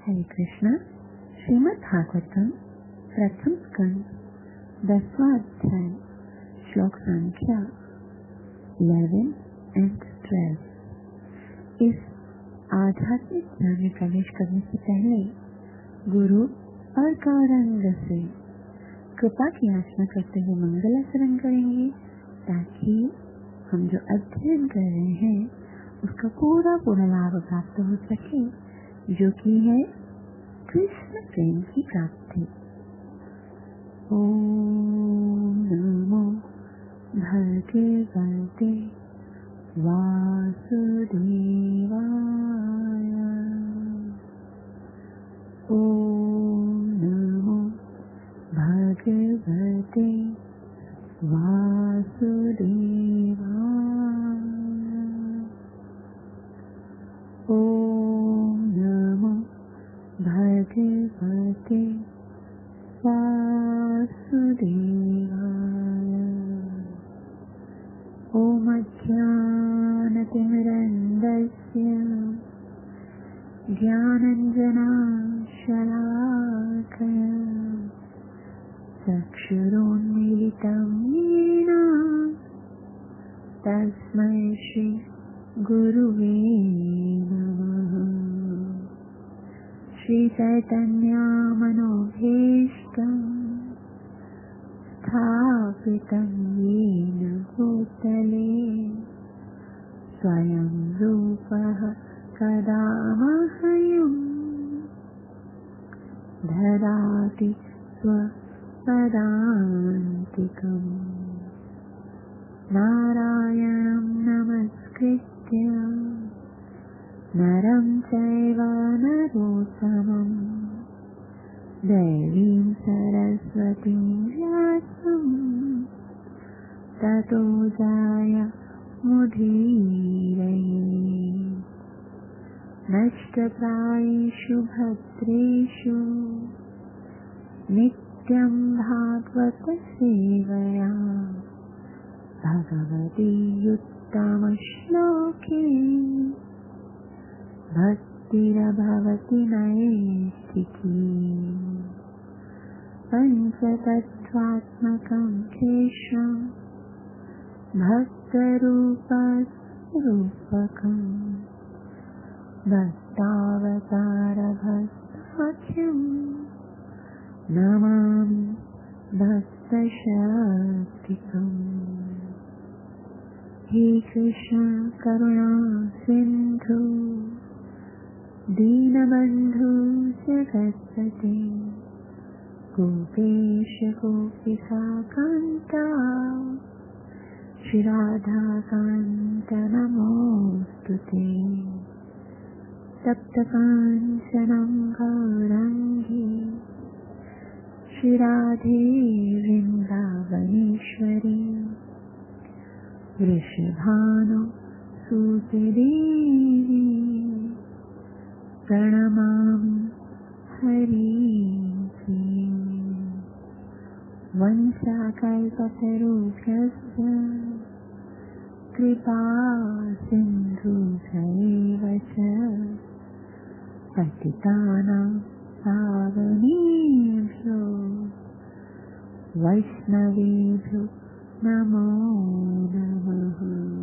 हरे कृष्णा। श्रीमद् भागवतम प्रथम स्कंद 10वां अध्याय श्लोक संख्या 11 and 12। इस आध्यात्मिक ज्ञान में प्रवेश करने से पहले गुरु और गौरांग से कृपा की याचना करते हुए मंगल आचरण करेंगे ताकि हम जो अध्ययन कर रहे हैं उसका पूरा लाभ प्राप्त हो सके, जो कि है कृष्ण प्रेम की प्राप्ति। ओम नमो भगवते वासुदेवाय। ओम नमो भगवते वासुदेवाय। ओम नमो भगवते वासुदेवाय। ओम अज्ञानतिमिरन्धस्य ज्ञानाञ्जनशलाकया चक्षुरुन्मीलितं येन तस्मै श्री गुरुवे नमः। श्री चैतन्यमनोभीष्टं स्थापितं येन भूतले स्वयं रूपः कदा मह्यं ददाति स्वपदान्तिकम्। नारायणं नमस्कृत्य नरं चैव नरोत्तमं देवीं सरस्वतीं व्यासं ततो जयमुदीरये। नष्टप्रायेषु भद्रेषु नित्यं भागवत सेवया भगवती उत्तमश्लोके भक्तिर्भवति नैष्ठिकी। पञ्चतत्त्वात्मकं शेषं भक्तरूपस्वरूपकं भक्तावतारभक्ताख्यं नमामि भक्तशक्तिकम्। हे कृष्ण करुणा सिन्धु दीनबन्धु जगत्पते गोपेश गोपिकान्ता श्री राधाकान्त नमोऽस्तुते। तप्तकाञ्चनं गौराङ्गी श्री राधे वृन्दावनेश्वरी वृषभानुसुतदेवी प्रणमामि हरिं। वंशाकल्पतरुभ्यश्च कृपा सिन्धुभ्यैव च पतितानां पावनेभ्यो वैष्णवेभ्यो नमो नमः।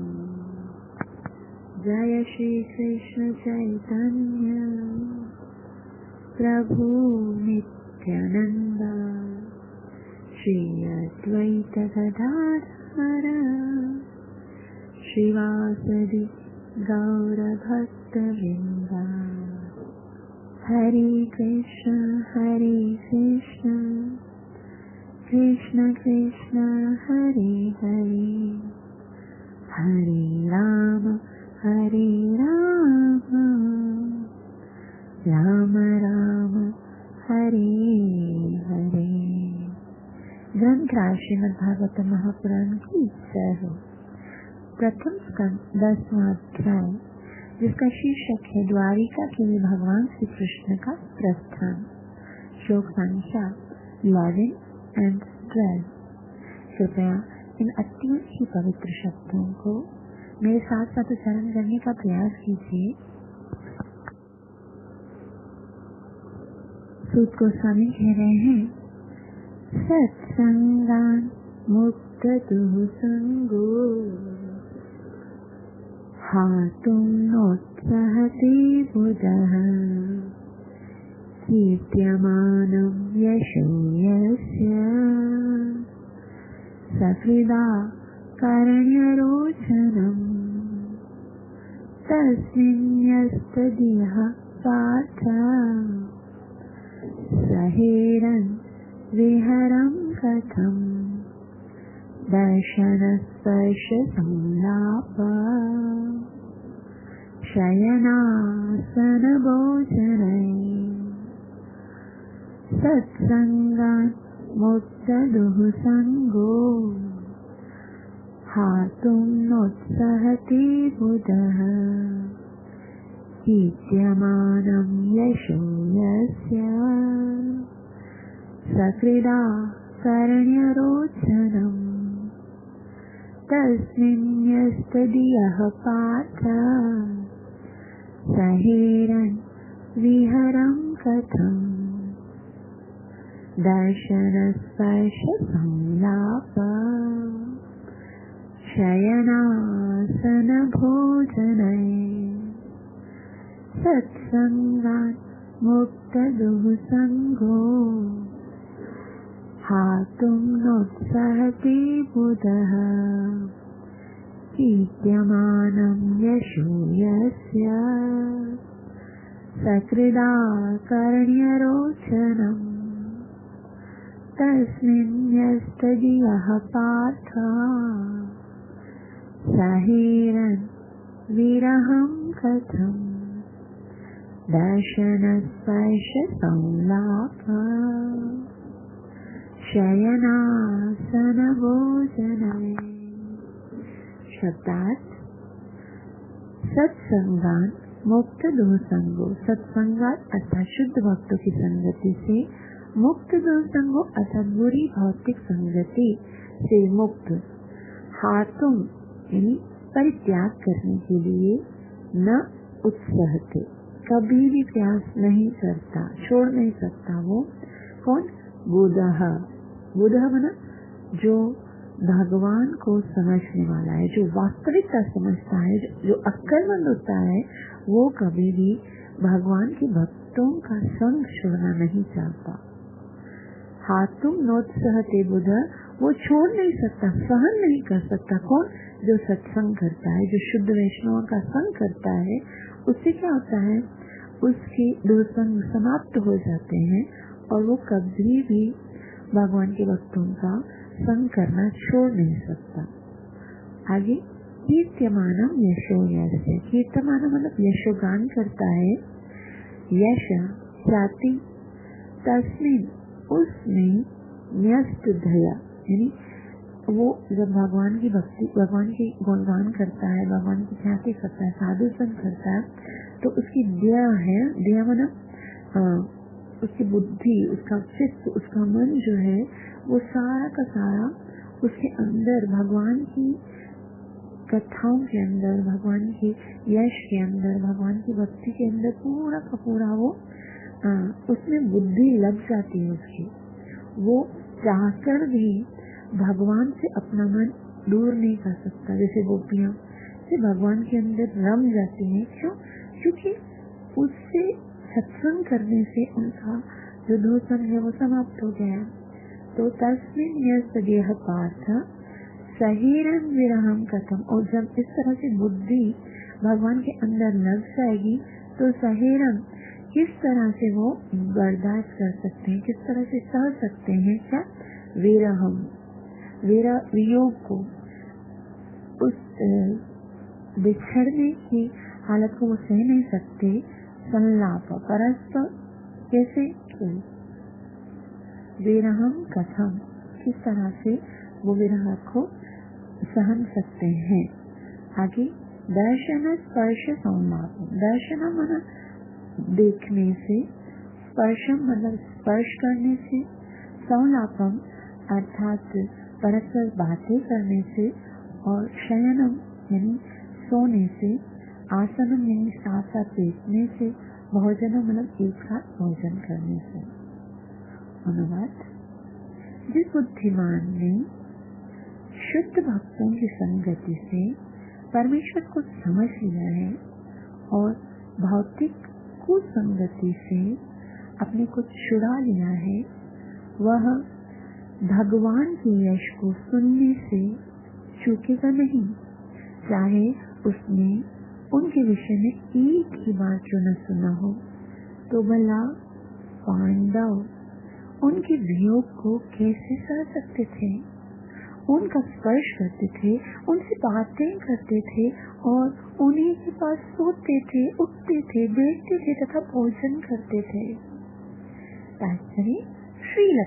जय श्री कृष्ण चैतन्य प्रभु नित्यानंद श्री अद्वैत गदाधर श्रीवासदि गौरभक्तवृन्द। हरे कृष्ण कृष्ण कृष्ण हरे हरे हरे राम राम राम हरे हरे। ग्रंथ श्रीमद् भागवत महापुराण की जय हो। प्रथम स्कंद 10वां अध्याय, जिसका शीर्षक है द्वारिका के लिए भगवान श्री कृष्ण का प्रस्थान। श्लोक संख्या 11 and 12। कृपया इन अत्यंत ही पवित्र शब्दों को मेरे साथ साथ उच्चारण करने का प्रयास कीजिए। सूत गोस्वामी कह रहे हैं, सत्संगान मुक्त दुसंगो हातुं नोत्सहति बुधः कीर्त्यमानं यशो यस्य सकृदा करण्यरोचनम् तस्मिन्यस्तदिह पार्थ सहेरन् विहरं कथम् दर्शनस्पर्शसंलाप शयनासनभोजनै सत्संगान् मुक्तदुःसङ्गो हातुं नोत्सहति बुधः कीर्त्यमानं यशो यस्य सकृदा करण्यरोचनम् तस्मिन्यस्तदियः पार्थ सहेरन् विहरं कथम् दर्शनस्पर्शसंलाप शयनासनभोजनै सत्संगान् मुक्तदुःसङ्गो हातुं नोत्सहति बुधः कीर्त्यमानं यशो यस्य सकृदा करण्यरोचनम् तस्मिन्यस्तदियः पार्थ सहेरन् विरहं कथम् दर्शनस्पर्शसंलाप शयनासनभोजनै। शब्दार्थ सत्संगान मुक्त दुःसंगो, सत्संगात अर्थात शुद्ध भक्तों की संगति से, मुक्त दुःसंगो अर्थात बुरी भौतिक संगति से मुक्त, हातुं यानी परित्याग करने के लिए, न उत्सहते कभी भी प्रयास नहीं करता, छोड़ नहीं सकता वो कौन? बुधः, बुधः मना जो भगवान को समझने वाला है, जो वास्तविकता समझता है, जो अक्लमंद होता है, वो कभी भी भगवान के भक्तों का संग छोड़ना नहीं चाहता। हातुं नोत्सहते बुध, वो छोड़ नहीं सकता, सहन नहीं कर सकता। कौन? जो सत्संग करता है, जो शुद्ध वैष्णवों का संग करता है, उससे क्या होता है? उसके दुःसंग समाप्त हो जाते हैं और वो कभी भी भगवान के भक्तों का संग करना छोड़ नहीं सकता। आगे कीर्त्यमानम यशो यस्य, कीर्त्यमानम मतलब यशोगान करता है, यश ख्याति, तस्मिन उसमें न्यस्त धया, यानी वो जब भगवान की भक्ति, भगवान की गुणगान करता है, भगवान की ख्याति करता है, साधु संग करता है, तो उसकी दया है, दया मतलब उसकी बुद्धि, उसका चित्त, उसका मन जो है वो सारा का सारा उसके अंदर भगवान की कथाओं के अंदर, भगवान के यश के अंदर, भगवान की भक्ति के अंदर पूरा का पूरा वो उसमें बुद्धि लग जाती है उसकी। वो चाहकर भी भगवान से अपना मन दूर नहीं कर सकता। जैसे गोपियां से भगवान के अंदर रम जाती हैं। क्यों? क्योंकि उससे सत्संग करने से उनका जो दुःसंग है वो समाप्त हो गया। तो तस्मिन् यस्तदेह पार्थ सहेरन् विरहं कथम्, और जब इस तरह से बुद्धि भगवान के अंदर लग जाएगी तो सहेरन किस तरह से वो बर्दाश्त कर सकते हैं, किस तरह से सह सकते हैं। क्या? विरहम, वियोग को, उस बिछड़ने की हालत को वो सह नहीं सकते। संलाप परस्पर कैसे? विरहम कथम, किस तरह से वो विरह को सहन सकते हैं। आगे दर्शन स्पर्श संलाप, दर्शन माना देखने से, स्पर्शम मतलब स्पर्श करने से, संलापम अर्थात परस्पर बातें करने से, और शयनम यानी सोने से, आसनम यानी साथ साथ बैठने से, भोजनम मतलब एक साथ भोजन करने से। अनुवाद। जिस बुद्धिमान ने शुद्ध भक्तों की संगति से परमेश्वर को समझ लिया है और भौतिक कुसंगति से अपने को छुड़ा लिया है, वह भगवान के यश को सुनने से चूकेगा नहीं, चाहे उसने उनके विषय में एक ही बार क्यों न सुना हो। तो भला पांडव उनके वियोग को कैसे सह सकते थे? उनका स्पर्श करते थे, उनसे बातें करते थे और उन्हीं के पास सोते थे, उठते थे, बैठते थे तथा भोजन करते थे। तात्पर्य श्रील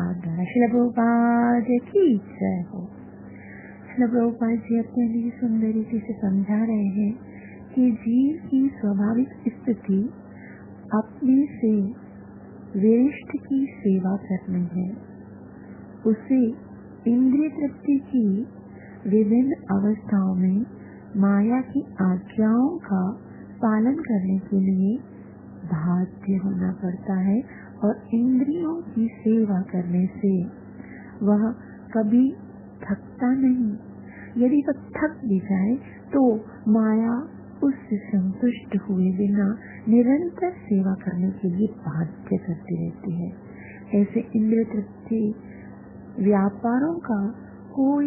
प्रभुपाद की जय हो। श्रील प्रभुपाद जी अपने सुंदर रीति से समझा रहे हैं कि जीव की स्वाभाविक स्थिति अपने से वरिष्ठ की सेवा करनी है। उसे इंद्रिय तृप्ति की विभिन्न अवस्थाओं में माया की आज्ञाओं का पालन करने के लिए बाध्य होना पड़ता है और इंद्रियों की सेवा करने से वह कभी थकता नहीं। यदि वह थक भी जाए तो माया उससे संतुष्ट हुए बिना निरंतर सेवा करने के लिए बाध्य करती रहती है। ऐसे इंद्रिय तृप्ति व्यापारों का कोई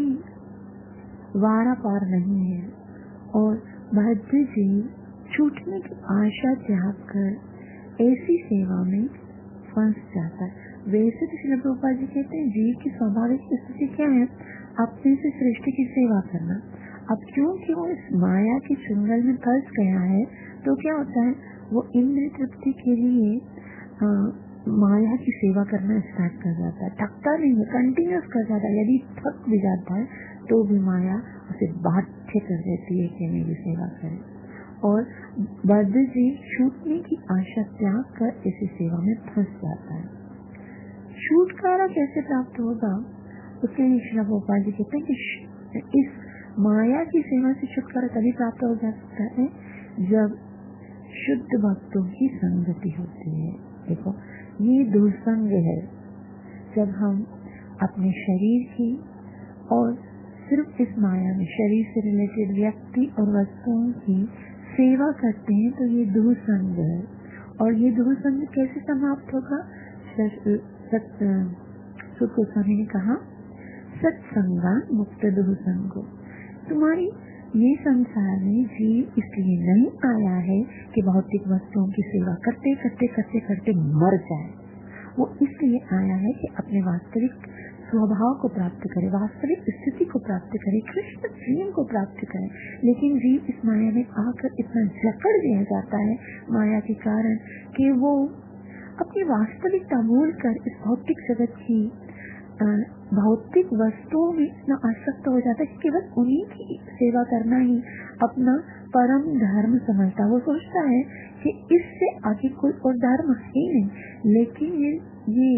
वारा पार नहीं है और बद्ध जीव छूटने की आशा त्याग कर ऐसी सेवा में फंस जाता है। वैसे तो श्रील प्रभुपाद जी कहते हैं जीव की स्वाभाविक स्थिति क्या है? अपने से सृष्टि की सेवा करना। अब क्योंकि वो इस माया के चुंगल में फंस गया है तो क्या होता है, वो इंद्रिय तृप्ति के लिए माया की सेवा करना स्टार्ट कर जाता है। थकता नहीं है, कंटिन्यूस कर जाता है। यदि थक भी जाता है तो भी माया उसे बाध्य कर देती है कि मेरी सेवा करे और बद्ध जीव छूटने की आशा त्याग कर इसी सेवा में फंस जाता है। छुटकारा कैसे प्राप्त होगा? उसके लिए श्रील प्रभुपाद जी कहते हैं कि इस माया की सेवा से छुटकारा तभी प्राप्त हो सकता है जब शुद्ध भक्तों की संगति होती है। देखो, ये दुसंग है। जब हम अपने शरीर की और सिर्फ इस माया में शरीर से रिलेटेड व्यक्ति और वस्तुओं की सेवा करते हैं तो ये दुसंग है। और ये दुसंग कैसे समाप्त होगा? सुत गोस्वामी ने कहा, सत्संगा मुक्त दुसंगो। तुम्हारी ये संसार में जीव इसलिए नहीं आया है कि भौतिक वस्तुओं की सेवा करते करते करते करते मर जाए। वो इसलिए आया है कि अपने वास्तविक स्वभाव को प्राप्त करे, वास्तविक स्थिति को प्राप्त करे, कृष्ण प्रेम को प्राप्त करे। लेकिन जीव इस माया में आकर इतना जकड़ दिया जाता है माया के कारण कि वो अपनी वास्तविकता भूल कर इस भौतिक जगत की भौतिक वस्तुओं में इतना आसक्त हो जाता है कि केवल उन्हीं की सेवा करना ही अपना परम धर्म समझता। वो सोचता है कि इससे आगे कोई और धर्म है नहीं। लेकिन ये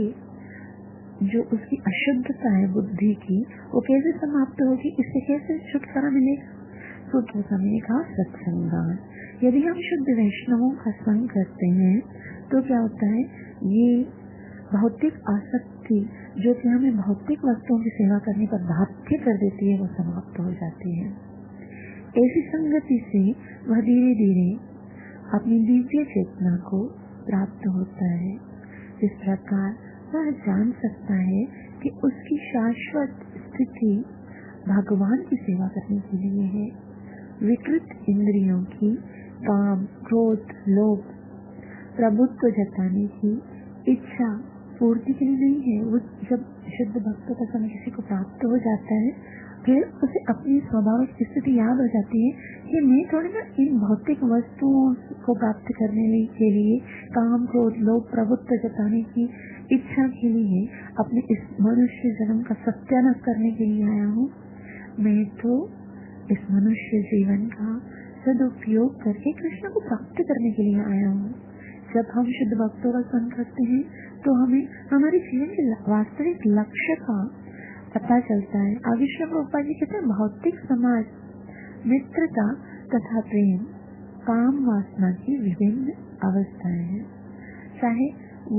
जो उसकी अशुद्धता है बुद्धि की, वो कैसे समाप्त होगी? इससे कैसे छुटकारा मिलेगा? सूत्र समय ने कहा, सत्संगान। यदि हम शुद्ध वैष्णवों का संग करते हैं तो क्या होता है, ये भौतिक आसक्ति जो कि हमें भौतिक वस्तुओं की सेवा करने पर बाध्य कर देती है, वो समाप्त हो जाती है। ऐसी संगति से वह धीरे धीरे अपनी दिव्य चेतना को प्राप्त होता है। इस प्रकार वह जान सकता है कि उसकी शाश्वत स्थिति भगवान की सेवा करने के लिए है। विकृत इंद्रियों की काम, क्रोध, लोभ, प्रभुत्व जताने की इच्छा पूर्ति के लिए नहीं है। वो जब शुद्ध भक्तों का समय किसी को प्राप्त हो जाता है, फिर उसे अपनी स्वाभाविक स्थिति याद हो जाती है कि मैं थोड़ी ना इन भौतिक वस्तुओं को प्राप्त करने के लिए काम, क्रोध, लोभ, प्रभुत्व जताने की इच्छा के लिए अपने इस मनुष्य जन्म का सत्यानाश करने के लिए आया हूँ। मैं तो इस मनुष्य जीवन का सदुपयोग करके कृष्ण को प्राप्त करने के लिए आया हूँ। जब हम शुद्ध भक्तों का संग करते हैं तो हमें हमारे जीवन के वास्तविक लक्ष्य का पता चलता है। आगे श्री प्रभुपाद जी कहते हैं, भौतिक समाज, मित्रता तथा प्रेम काम वासना की विभिन्न अवस्थाएं हैं। चाहे वो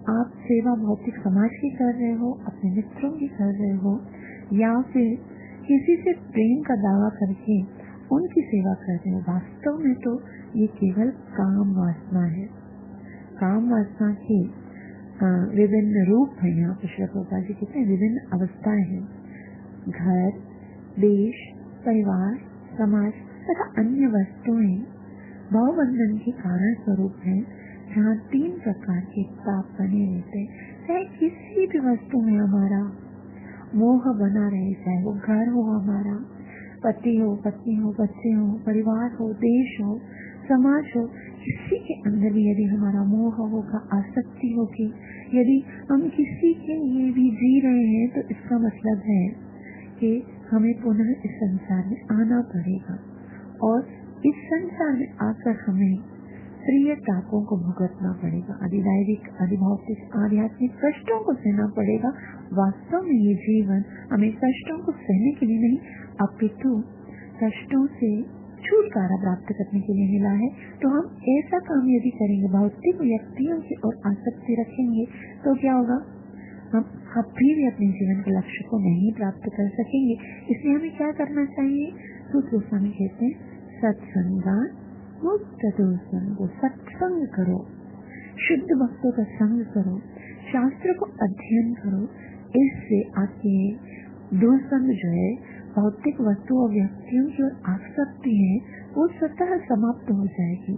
आप सेवा भौतिक समाज की कर रहे हो, अपने मित्रों की कर रहे हो, या फिर किसी से प्रेम का दावा करके उनकी सेवा कर रहे हो, वास्तव में तो ये केवल काम वासना है। काम वासना के विभिन्न रूप है। यहाँ पर श्री प्रभुपाद जी कहते हैं विभिन्न अवस्थाएं हैं। घर, देश, परिवार, समाज तथा अन्य वस्तुएं भावबंधन के कारण स्वरूप है, जहाँ 3 प्रकार के ताप बने रहते हैं। चाहे किसी भी वस्तु में हमारा मोह बना रहे, चाहे वो घर हो, हमारा पति हो, पत्नी हो, बच्चे हो, परिवार हो, देश हो, समाज हो, किसी के अंदर भी यदि हमारा मोह होगा, आसक्ति होगी, यदि हम किसी के लिए भी जी रहे हैं, तो इसका मतलब है कि हमें पुनः इस संसार में आना पड़ेगा और इस संसार में आकर हमें प्रिय तापों को भुगतना पड़ेगा, अधिदैविक, अधिभौतिक, आध्यात्मिक कष्टों को सहना पड़ेगा। वास्तव में ये जीवन हमें कष्टों को सहने के लिए नहीं, अपितु कष्टों से छुटकारा प्राप्त करने के लिए मिला है। तो हम ऐसा काम यदि करेंगे, भौतिक व्यक्तियों की ओर आसक्ति रखेंगे, तो क्या होगा, हम कभी भी अपने जीवन के लक्ष्य को नहीं प्राप्त कर सकेंगे। इसलिए हमें क्या करना चाहिए? सूत्र स्वामी कहते हैं सत्संगान मुक्त दोषंग, सत्संग करो, शुद्ध भक्तों का संग करो, शास्त्र को अध्ययन करो। इससे आपके दोषंग जो है, भौतिक वस्तु और व्यक्तियों की ओर आसक्ति है, वो स्वतः समाप्त हो जाएगी।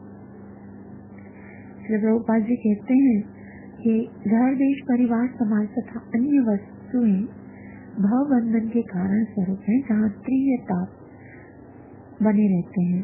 श्री प्रभुपाद जी कहते हैं कि घर, देश, परिवार, समाज तथा अन्य वस्तुएं भाव बंधन के कारण स्वरूप है, जहाँ त्रियता बने रहते हैं।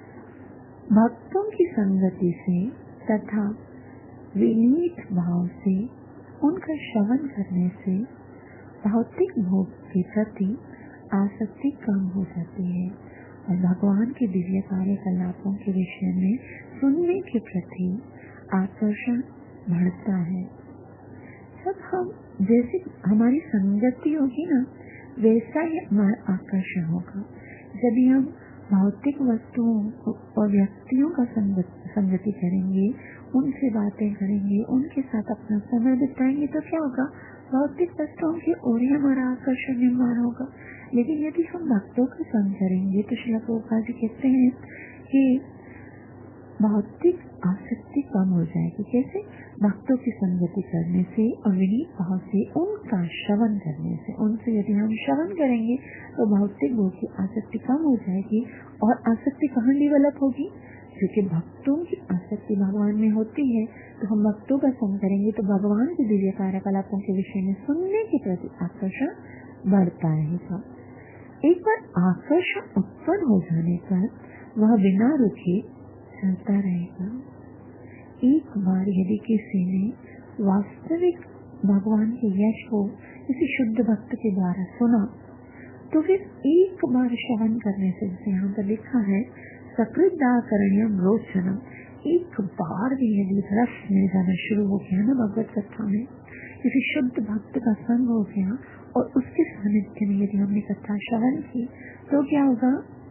भक्तों की संगति से तथा विनीत भाव से उनका श्रवण करने से भौतिक भोग के प्रति आसक्ति कम हो जाती है और भगवान के दिव्य कार्यकलापों के विषय में सुनने के प्रति आकर्षण बढ़ता है। जब हम जैसे हमारी संगति होगी ना, वैसा ही हमारा आकर्षण होगा। यदि हम भौतिक वस्तुओं और व्यक्तियों का संगति करेंगे, उनसे बातें करेंगे, उनके साथ अपना समय बिताएंगे, तो क्या होगा, भौतिक वस्तुओं की ओर ही हमारा आकर्षण निर्माण होगा। लेकिन यदि हम भक्तों का संग करेंगे, तो श्रील प्रभुपाद जी कहते हैं कि भौतिक आसक्ति कम हो जाएगी। कैसे? भक्तों की संगति करने से और विनीत भाव से उनका श्रवण करने से। उनसे यदि हम श्रवण करेंगे तो भौतिक भोग की आसक्ति कम हो जाएगी। और आसक्ति कहाँ डेवलप होगी? क्योंकि भक्तों की आसक्ति भगवान में होती है, तो हम भक्तों का संग करेंगे तो भगवान के दिव्य कार्यकलापों के विषय में सुनने के प्रति आकर्षण बढ़ता रहेगा। एक बार आकर्षण उत्पन्न हो जाने पर वह बिना रुके चलता रहेगा। एक बार यदि किसी ने वास्तविक भगवान के यश को किसी शुद्ध भक्त के द्वारा सुना, तो फिर एक बार श्रवण करने से, जैसे यहाँ पर लिखा है सकृदाकरणीयम रोचनम, एक बार भी यदि रस मिल जाना शुरू हो गया ना भगवत कथा में, किसी शुद्ध भक्त का संग हो गया और उसके सानिध्य में यदि हमने कथा श्रवण की, तो क्या होगा,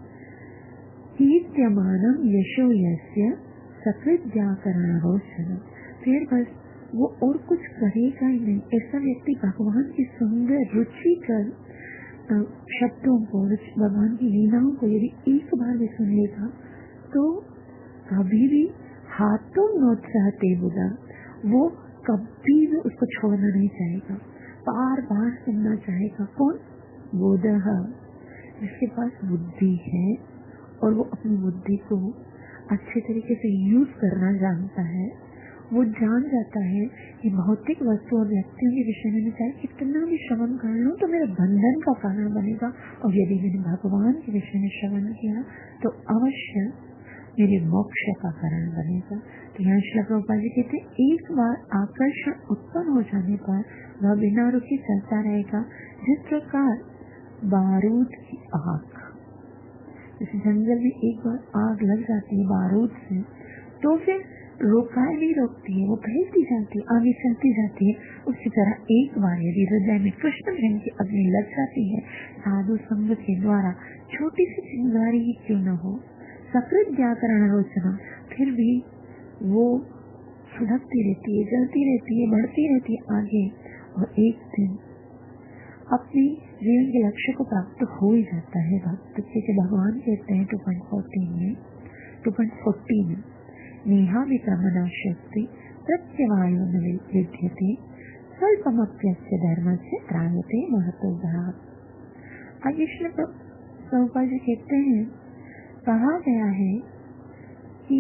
कीर्त्यमानम यशो यस्य सकृत व्याकरण रोचनम, फिर बस वो और कुछ करेगा ही नहीं। ऐसा व्यक्ति भगवान की सुंदर रुचि कर शब्दों को, भगवान की लीलाओं को यदि एक बार भी सुन लेगा, तो कभी भी हाथों नोट चाहते बुदा, वो कभी भी उसको छोड़ना नहीं चाहेगा, बार बार सुनना चाहेगा। कौन? बोधः, जिसके पास बुद्धि है और वो अपनी बुद्धि को अच्छे तरीके से यूज करना जानता है। वो जान जाता है कि भौतिक वस्तु और व्यक्तियों के विषय में चाहे कितना भी श्रवण कर लूं तो मेरे बंधन का कारण बनेगा, और यदि मैंने भगवान के विषय में श्रवण किया तो अवश्य मेरे मोक्ष का कारण बनेगा। तो यहाँ श्री प्रभुपाद जी कहते हैं एक बार आकर्षण उत्पन्न हो जाने पर वह बिना रुके चलता रहेगा। जिस प्रकार बारूद की आग, जैसे जंगल में एक बार आग लग जाती है बारूद से, तो फिर रोकाए नहीं रोकती है, वो फैलती जाती है, आगे चलती जाती है। उसी तरह एक बार यदि हृदय में कृष्ण प्रेम की अग्नि लग जाती है, साधु संग के द्वारा छोटी सी चिंगारी ही क्यों न हो, सकृत व्याकरण रोचना, फिर भी वो सुलगती रहती है, जलती रहती है, बढ़ती रहती है आगे, और एक दिन अपने जीवन के लक्ष्य को प्राप्त हो ही जाता है भक्त। जैसे भगवान कहते हैं 2.14 में नेहा विक्रमणा शक्ति प्रत्यवायो न विद्यते स्वल्पमप्यस्य धर्मस्य त्रायते महतो भाव। आगे श्री प्रभुपाद जी कहते हैं, कहा गया है कि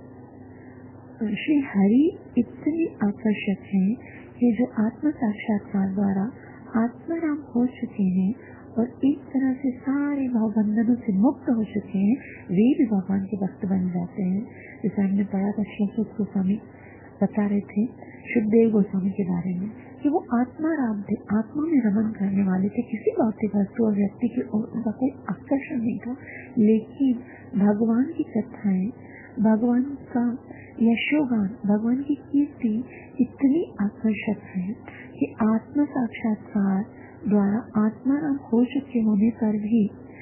श्री हरि इतनी आकर्षक है कि जो आत्म साक्षात्कार द्वारा आत्माराम हो चुके हैं और एक तरह से सारे भावबंधनों से मुक्त हो चुके हैं, वे भी भगवान के भक्त बन जाते हैं। जैसे हमने पढ़ा था, श्री गोस्वामी बता रहे थे शुद्धदेव गोस्वामी के बारे में कि वो आत्माराम थे, आत्मा में रमन करने वाले थे, किसी भौतिक वस्तु और व्यक्ति की ओर उनका कोई आकर्षण नहीं था। लेकिन भगवान की कथाएं, भगवान का यशोगान, भगवान की कीर्ति इतनी आकर्षक है कि आत्म साक्षात्कार द्वारा आत्माराम हो चुके होने पर भी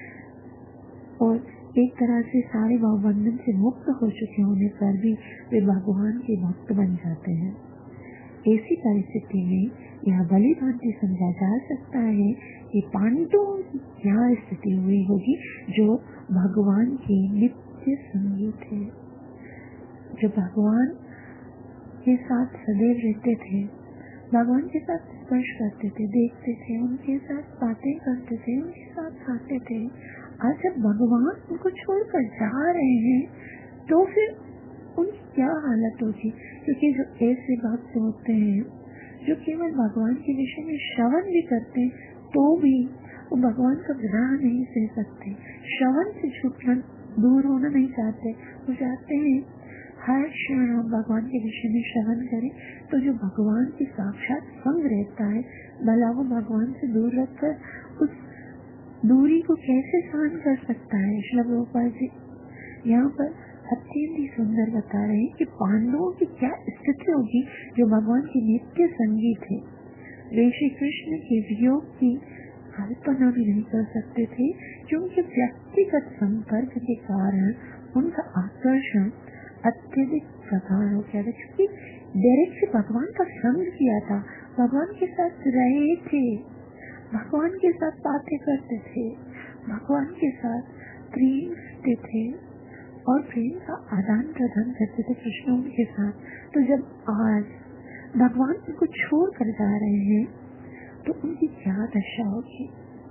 और एक तरह से सारे भावबंधन से मुक्त हो चुके होने पर भी वे भगवान के भक्त बन जाते हैं। ऐसी परिस्थिति में यह बलिदान से समझा जा सकता है कि पांडवों की यहाँ स्थिति हुई होगी जो भगवान के नित्य संगी थे, जो भगवान के साथ सदैव रहते थे, भगवान के साथ स्पर्श करते थे, देखते थे, उनके साथ बातें करते थे, उनके साथ खाते थे। आज जब भगवान उनको छोड़कर जा रहे हैं तो फिर उनकी क्या हालत होगी। क्योंकि जो ऐसे भक्त होते हैं जो केवल भगवान के विषय में श्रवण भी करते हैं तो भी वो भगवान का विरह नहीं सह सकते, श्रवण से छूटना, दूर होना नहीं चाहते। वो चाहते हैं हर क्षण हम भगवान के विषय में श्रवण करें। तो जो भगवान की साक्षात संग रहता है, भला वो भगवान से दूर रखकर उस दूरी को कैसे सहन कर सकता है। श्री प्रभुपाद जी यहाँ पर अत्यंत ही सुंदर बता रहे हैं कि पांडवों की क्या स्थिति होगी जो भगवान के नित्य संगी थे। वे श्री कृष्ण के वियोग की कल्पना भी नहीं कर सकते थे, क्योंकि व्यक्तिगत संपर्क के कारण उनका आकर्षण अत्यधिक प्रगाढ़ हो गया था। क्योंकि डायरेक्ट से भगवान का संग किया था, भगवान के साथ रहे थे, भगवान के साथ बातें करते थे, भगवान के साथ प्रेम करते थे और प्रेम का आदान प्रदान करते थे कृष्ण के साथ। तो जब आज भगवान उनको छोड़ कर जा रहे हैं तो उनकी क्या दशा होगी।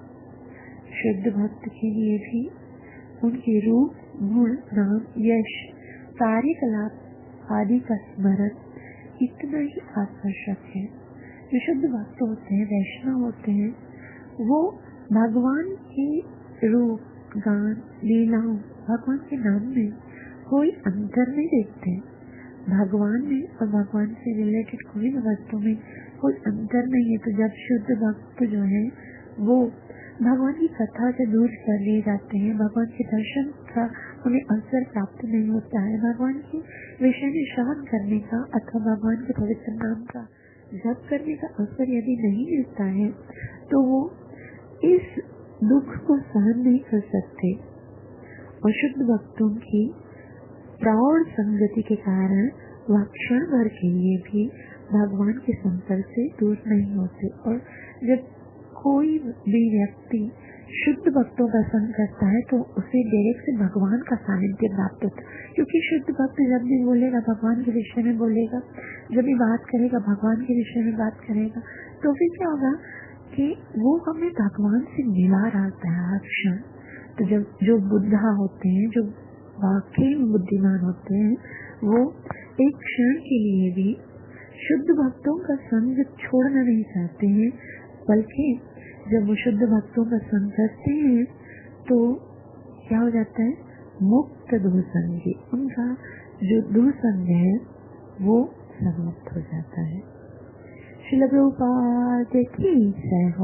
शुद्ध भक्त के लिए भी उनके रूप, गुण, नाम, यश, कार्यकलाप आदि का स्मरण इतना ही आकर्षक है। जो शुद्ध भक्त होते हैं, वैष्णव होते हैं, वो भगवान के रूप, गान, लीलाओं, भगवान के नाम में कोई अंतर नहीं देखते। भगवान में और भगवान से रिलेटेड कोई वस्तु में कोई अंतर नहीं है। तो जब शुद्ध भक्त जो है वो भगवान की कथा से दूर कर लिए जाते हैं, भगवान के दर्शन का उन्हें अवसर प्राप्त नहीं होता है, भगवान के विषय में श्रवण करने का अथवा भगवान के पवित्र नाम का जप करने का अवसर यदि नहीं मिलता है तो वो इस दुख को सहन नहीं कर सकते। और शुद्ध भक्तों की प्रौढ़ संगति के कारण वह क्षण भर के लिए भी भगवान के संपर्क से दूर नहीं होते। और जब कोई भी व्यक्ति शुद्ध भक्तों का संग करता है तो उसे डायरेक्ट से भगवान का सानिध्य प्राप्त होता है। क्योंकि शुद्ध भक्त जब भी बोलेगा भगवान के विषय में बोलेगा, जब भी बात करेगा भगवान के विषय में बात करेगा, तो फिर क्या होगा कि वो हमें भगवान से मिला रहता है हर क्षण। तो जब जो बुद्धा होते हैं, जो वाकई बुद्धिमान होते हैं, वो एक क्षण के लिए भी शुद्ध भक्तों का संग छोड़ना नहीं चाहते हैं, बल्कि जब वो शुद्ध भक्तों का संग करते हैं तो क्या हो जाता है, मुक्त दुसंगी, उनका जो दुसंग है वो समाप्त हो जाता है। श्रील प्रभुपाद की जय हो।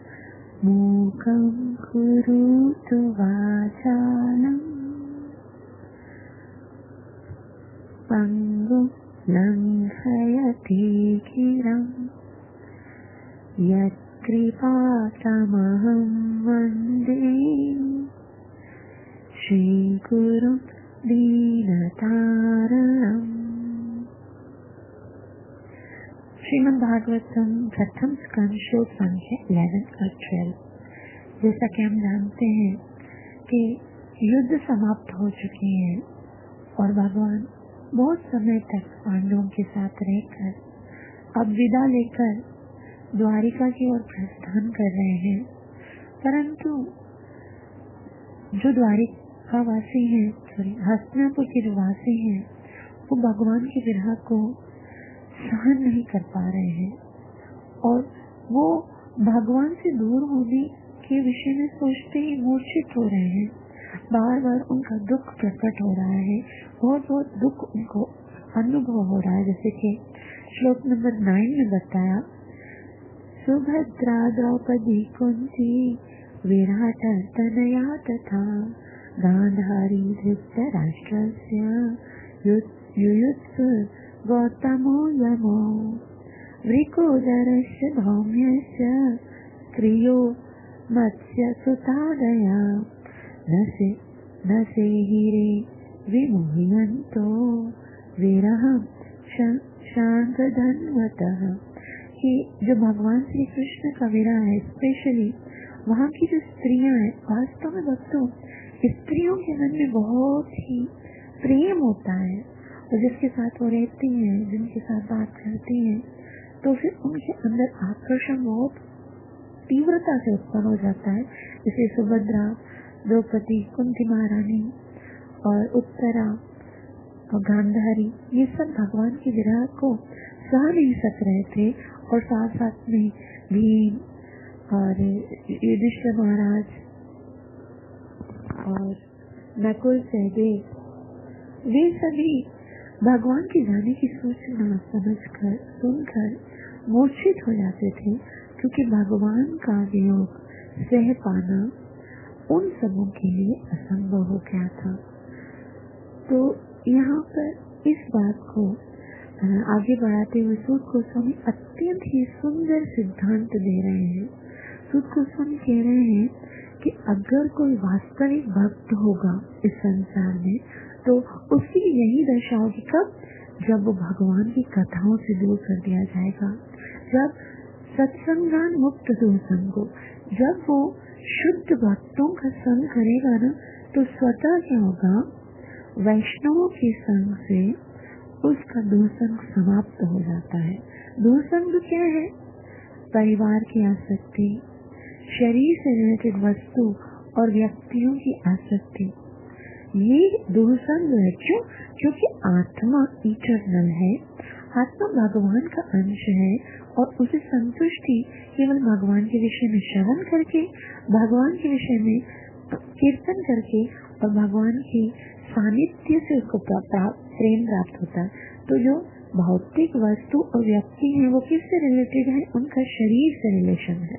मूकं करोतु वाचालं पंगुं लंघयति गिरं यत्कृपातमहं वन्दे श्रीगुरुं दीनतारणम्। श्रीमद् भागवतम प्रथम स्कंद श्लोक संख्या 11 और 12। जैसा कि हम जानते हैं कि युद्ध समाप्त हो चुके हैं और भगवान बहुत समय तक पांडवों के साथ रहकर अब विदा लेकर द्वारिका की ओर प्रस्थान कर रहे हैं, परंतु जो द्वारिका वासी हैं, हस्तिनापुर के जो वासी हैं, वो भगवान के विरह को सहन नहीं कर पा रहे हैं और वो भगवान से दूर होने के विषय में सोचते ही मूर्छित हो रहे हैं। बार बार उनका दुख प्रकट हो रहा है, बहुत बहुत दुख उनको अनुभव हो रहा है। जैसे कि श्लोक नंबर 9 में बताया, सुभद्रा द्रौपदी कुंती विराट तनया तथा गांधारी धृतराष्ट्रस्य युयुत्सु गौतमो यमो वृकोदरस्य धौम्यस्य क्रियो मत्स्य सुतादया न से हिरे विमुह्यन्तो विरहं शांतधन्वतः। कि जो भगवान श्री कृष्ण का विरह है, स्पेशली वहाँ की जो स्त्रियां हैं, वास्तव में भक्तों स्त्रियों के मन में बहुत ही प्रेम होता है और जिसके साथ वो रहती हैं, जिनके साथ बात करती हैं, तो फिर उनके अंदर आकर्षण बहुत तीव्रता से उत्पन्न हो जाता है। जैसे सुभद्रा, द्रौपदी, कुंती महारानी और उत्तरा और गांधारी, ये सब भगवान के विरह को सह नहीं सक रहे थे और साथ साथ में भीम और युधिष्ठिर महाराज और नकुल सहदेव, वे सभी भगवान के जाने की सूचना समझकर सुनकर मूर्छित हो जाते थे, क्योंकि भगवान का वियोग सह पाना उन सबों के लिए असंभव हो गया था। तो यहाँ पर इस बात को आगे बढ़ाते हुए सूत गोस्वामी अत्यंत ही सुंदर सिद्धांत दे रहे हैं। सूत गोस्वामी कह रहे हैं कि अगर कोई वास्तविक भक्त होगा इस संसार में, तो उसकी यही दशा होगी। कब? जब वो भगवान की कथाओं से दूर कर दिया जाएगा, जब सत्संगान मुक्त दुसंग को, जब वो शुद्ध भक्तों का संग करेगा ना, तो स्वतः क्या होगा, वैष्णवों के संग से उसका दुसंग समाप्त हो जाता है। दुसंग क्या है? परिवार की आसक्ति, शरीर से रिलेटेड वस्तु और व्यक्तियों की आसक्ति, ये दुसंग है। क्यों? क्योंकि आत्मा इटर्नल है, आत्मा भगवान का अंश है और उसे संतुष्टि केवल भगवान के विषय में श्रवण करके, भगवान के विषय में कीर्तन करके और भगवान की सानिध्य से उसको प्रेम प्राप्त होता है। तो जो भौतिक वस्तु और व्यक्ति है, वो किससे रिलेटेड है? उनका शरीर से रिलेशन है,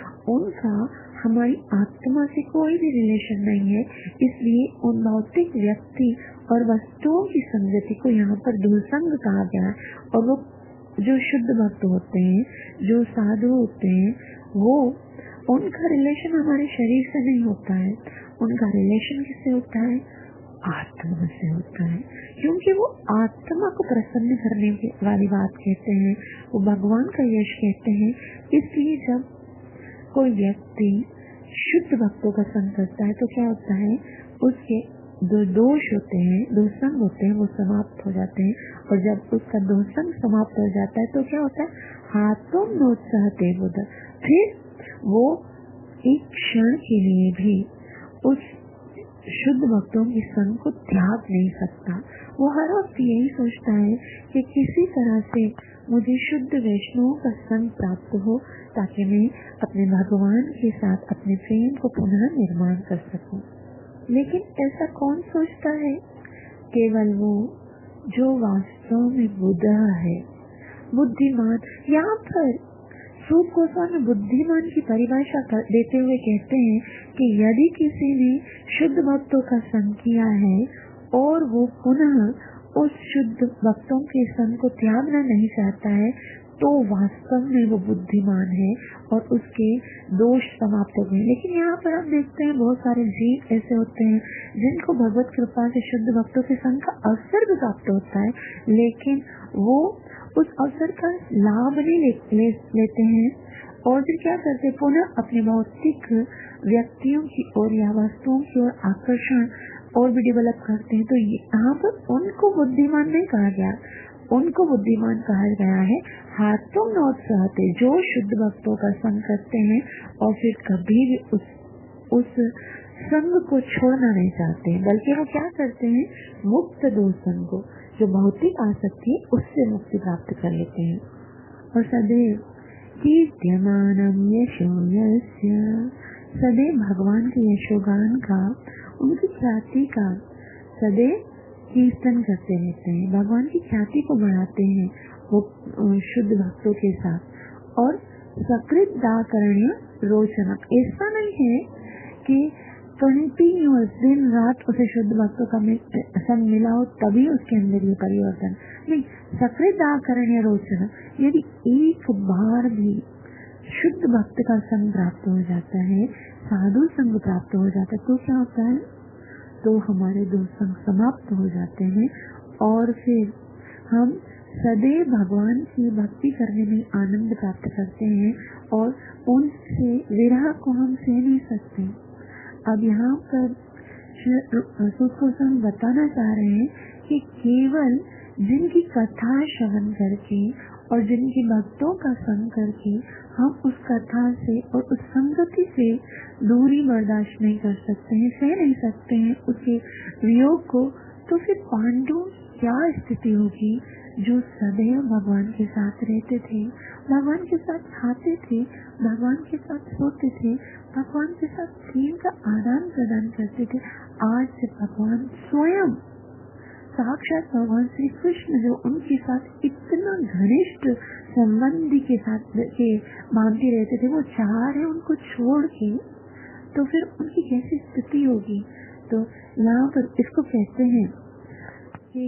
उनका हमारी आत्मा से कोई भी रिलेशन नहीं है। इसलिए उन भौतिक व्यक्ति और वस्तुओं की संगति को यहाँ पर दुसंग कहा गया है। और वो जो शुद्ध भक्त होते हैं, जो साधु होते हैं, वो उनका रिलेशन हमारे शरीर से नहीं होता है, उनका रिलेशन किससे होता है? आत्मा से होता है। क्योंकि वो आत्मा को प्रसन्न करने वाली बात कहते हैं, वो भगवान का यश कहते हैं। इसलिए जब कोई व्यक्ति शुद्ध भक्तों का संग करता है तो क्या होता है, उसके जो दोष होते हैं, दुसंग होते हैं, वो समाप्त हो जाते हैं। और जब उसका दुसंग समाप्त हो जाता है तो क्या होता है, हाथों नोत्साहते बुध, फिर वो एक क्षण के लिए भी उस शुद्ध भक्तों की संग को त्याग नहीं सकता। वो हर वक्त यही सोचता है कि किसी तरह से मुझे शुद्ध वैष्णवों का संग प्राप्त हो, ताकि मैं अपने भगवान के साथ अपने प्रेम को पुनः निर्माण कर सकूं। लेकिन ऐसा कौन सोचता है? केवल वो जो वास्तव में बुद्ध है, बुद्धिमान। यहाँ पर सूत गोस्वामी बुद्धिमान की परिभाषा देते हुए कहते हैं कि यदि किसी ने शुद्ध भक्तों का संग किया है और वो पुनः उस शुद्ध भक्तों के संग को त्यागना नहीं चाहता है तो वास्तव में वो बुद्धिमान है और उसके दोष समाप्त हो गए। लेकिन यहाँ पर हम देखते हैं बहुत सारे जीव ऐसे होते हैं जिनको भगवत कृपा से शुद्ध भक्तों के संग का अवसर भी प्राप्त होता है, लेकिन वो उस अवसर का लाभ नहीं लेते हैं और फिर क्या करते हैं, पुनः अपने भौतिक व्यक्तियों की ओर या वस्तुओं की ओर आकर्षण और भी डेवलप करते हैं। तो यहाँ पर उनको बुद्धिमान नहीं कहा गया, उनको बुद्धिमान कहा गया है हाथों नौत्साहते जो शुद्ध भक्तों का संग करते हैं और फिर कभी भी उस संग को छोड़ना नहीं चाहते हैं, बल्कि वो क्या करते हैं, मुक्त दो संग को, जो भौतिक आसक्ति है उससे मुक्ति प्राप्त कर लेते हैं। और सदैव कीर्त्यमानम यशो यस्य, सदैव भगवान के यशोगान का, उनकी ख्याति का सदैव कीर्तन करते रहते हैं, भगवान की ख्याति को बढ़ाते हैं वो शुद्ध भक्तों के साथ। और सकृत दाकरण्य रोचना, ऐसा नहीं है कि कंटिन्यूअस दिन रात उसे शुद्ध भक्तों का संग मिला हो तभी उसके अंदर ये परिवर्तन नहीं। सकृत दाकरण्य रोचना, यदि एक बार भी शुद्ध भक्त का संग प्राप्त हो जाता है, साधु संग प्राप्त हो जाता है, तो क्या होता है, तो हमारे दो संग समाप्त हो जाते हैं और फिर हम सदैव भगवान की भक्ति करने में आनंद प्राप्त करते हैं और उनसे विरह को हम सह नहीं सकते। अब यहाँ पर सुख गोस्वामी बताना चाह रहे हैं कि केवल जिनकी कथा श्रवण करके और जिनकी भक्तों का संग करके हम उस कथा से और उस संगति से दूरी बर्दाश्त नहीं कर सकते हैं, सह नहीं सकते हैं उसके वियोग को, तो फिर पांडु क्या स्थिति होगी जो सदैव भगवान के साथ रहते थे, भगवान के साथ खाते थे, भगवान के साथ सोते थे, भगवान के साथ प्रेम का आदान प्रदान करते थे। आज से भगवान स्वयं साक्षात भगवान श्री कृष्ण जो उनके साथ इतना घनिष्ठ संबंधी के साथ मानते रहते थे, वो चाह रहे उनको छोड़ के, तो फिर उनकी कैसी स्थिति होगी। तो यहाँ पर इसको कहते हैं कि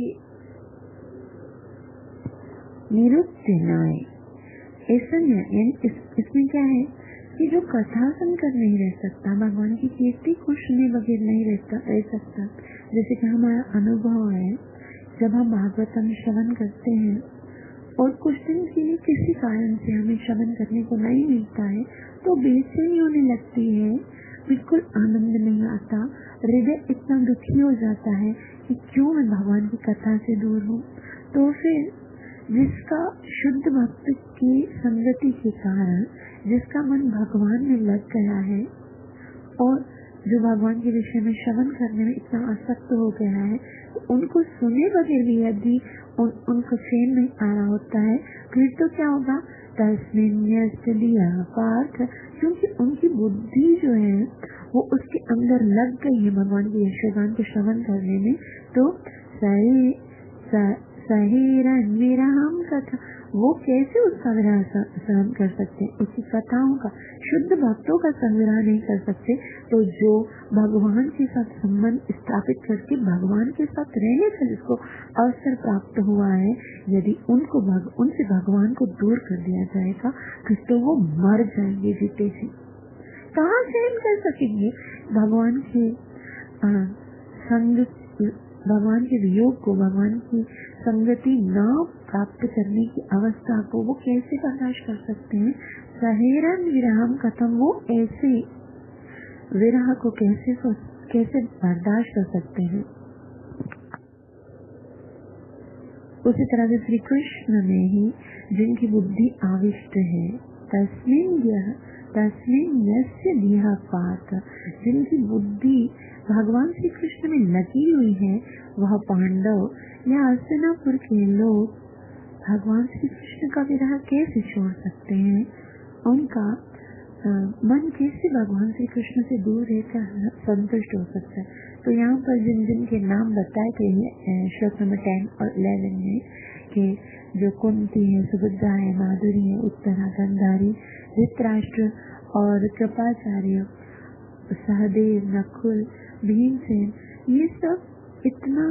निरुक्त न्याय, ऐसा न्याय इसमें क्या है कि जो कथा सुनकर नहीं रह सकता, भगवान की कीर्ति को सुने बगैर नहीं रह सकता। जैसे कि हमारा अनुभव है, जब हम भागवतम श्रवण करते हैं और कुछ दिन के लिए किसी कारण से हमें श्रवण करने को नहीं मिलता है तो बेचैनी होने लगती है, बिल्कुल आनंद नहीं आता, हृदय इतना दुखी हो जाता है कि क्यों मैं भगवान की कथा से दूर हूँ। तो फिर जिसका शुद्ध भक्त की संगति के कारण जिसका मन भगवान में लग गया है और जो भगवान के विषय में श्रवण करने में इतना आसक्त हो गया है, तो उनको सुने बगैर भी यदि उनको चैन नहीं आ रहा होता है, फिर तो क्या होगा, तस्मिन् पार्थ, क्योंकि उनकी बुद्धि जो है वो उसके अंदर लग गई है भगवान के यशोगान को श्रवण करने में। तो सहीरन विरहम कथा, वो कैसे उसका विरह सहन कर सकते, उसकी कथाओं का, शुद्ध भक्तों का संग्रह नहीं कर सकते। तो जो भगवान के साथ संबंध स्थापित करके भगवान के साथ रहने का जिसको अवसर प्राप्त हुआ है, यदि उनसे भगवान को दूर कर दिया जाएगा तो वो मर जाएंगे जीते जी, कहाँ सहन कर सकेंगे भगवान के संग, भगवान के वियोग को, भगवान की संगति न प्राप्त करने की अवस्था को वो कैसे बर्दाश्त कर सकते हैं। सहेरन विरहम कथम, वो ऐसे विरह को कैसे बर्दाश्त कर सकते हैं। उसी तरह से श्री कृष्ण में ही जिनकी बुद्धि आविष्ट है, तस्मिन् यस्य दिहा पात, जिनकी बुद्धि भगवान श्री कृष्ण में लगी हुई है, वह पांडव या हस्तिनापुर के लोग भगवान श्री कृष्ण का विरह कैसे छोड़ सकते हैं, उनका मन कैसे भगवान श्री कृष्ण से दूर रहकर संतुष्ट हो सकता है। तो यहाँ पर जिन के नाम बताए गए हैं श्लोक नंबर 10 और 11 में, कि जो कुंती है, सुभद्रा है, माधुरी है, उत्तरा, गंधारी, धृतराष्ट्र और कृपाचार्य, सहदेव, नकुल, भीमसेन, ये सब इतना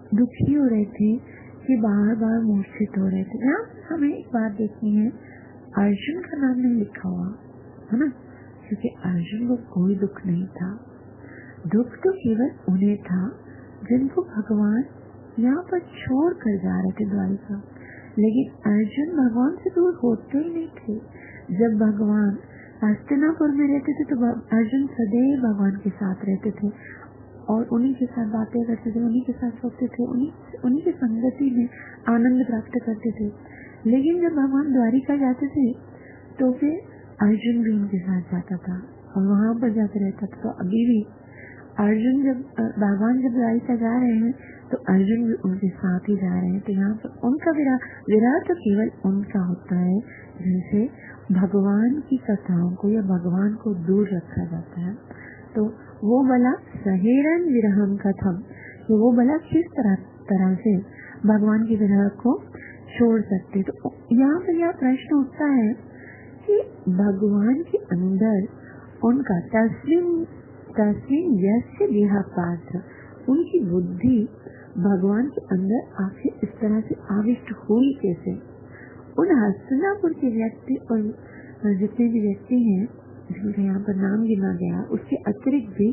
दुखी हो रहे थे कि बार बार मूर्छित हो रहे थे। यहाँ हमें एक बात देखनी है, अर्जुन का नाम नहीं लिखा हुआ है ना, क्योंकि अर्जुन को कोई दुख नहीं था। दुख तो केवल उन्हें था जिनको भगवान यहाँ पर छोड़ कर जा रहे थे द्वारिका। लेकिन अर्जुन भगवान से दूर होते ही नहीं थे। जब भगवान हस्तिनापुर में रहते थे तो अर्जुन सदैव भगवान के साथ रहते थे और उन्हीं के साथ बातें करते थे, उन्हीं के साथ सोते थे, उन्हीं की संगति में आनंद प्राप्त करते थे। लेकिन जब भगवान द्वारिका जाते थे तो फिर अर्जुन भी उनके साथ जाता था और वहाँ पर जाते रहता था। तो अभी भी अर्जुन भगवान जब द्वारिका जा रहे हैं तो अर्जुन भी उनके साथ ही जा रहे हैं। तो यहाँ पर उनका विरह तो केवल उनका होता है जिनसे भगवान की कथाओं को या भगवान को दूर रखा जाता है। तो वो भला सहेरन विरहम कथम, तो वो भला किस तरह से भगवान की विरह को छोड़ सकते। तो यहाँ पर यह प्रश्न उठता है कि भगवान के अंदर उनका तस्वीन यस्य देहा पात्र, उनकी बुद्धि भगवान के अंदर आखिर इस तरह से आविष्ट हुई कैसे। उन हस्तिनापुर के व्यक्ति और जितने भी व्यक्ति हैं जिनका यहाँ पर नाम गिना गया, उसके अतिरिक्त भी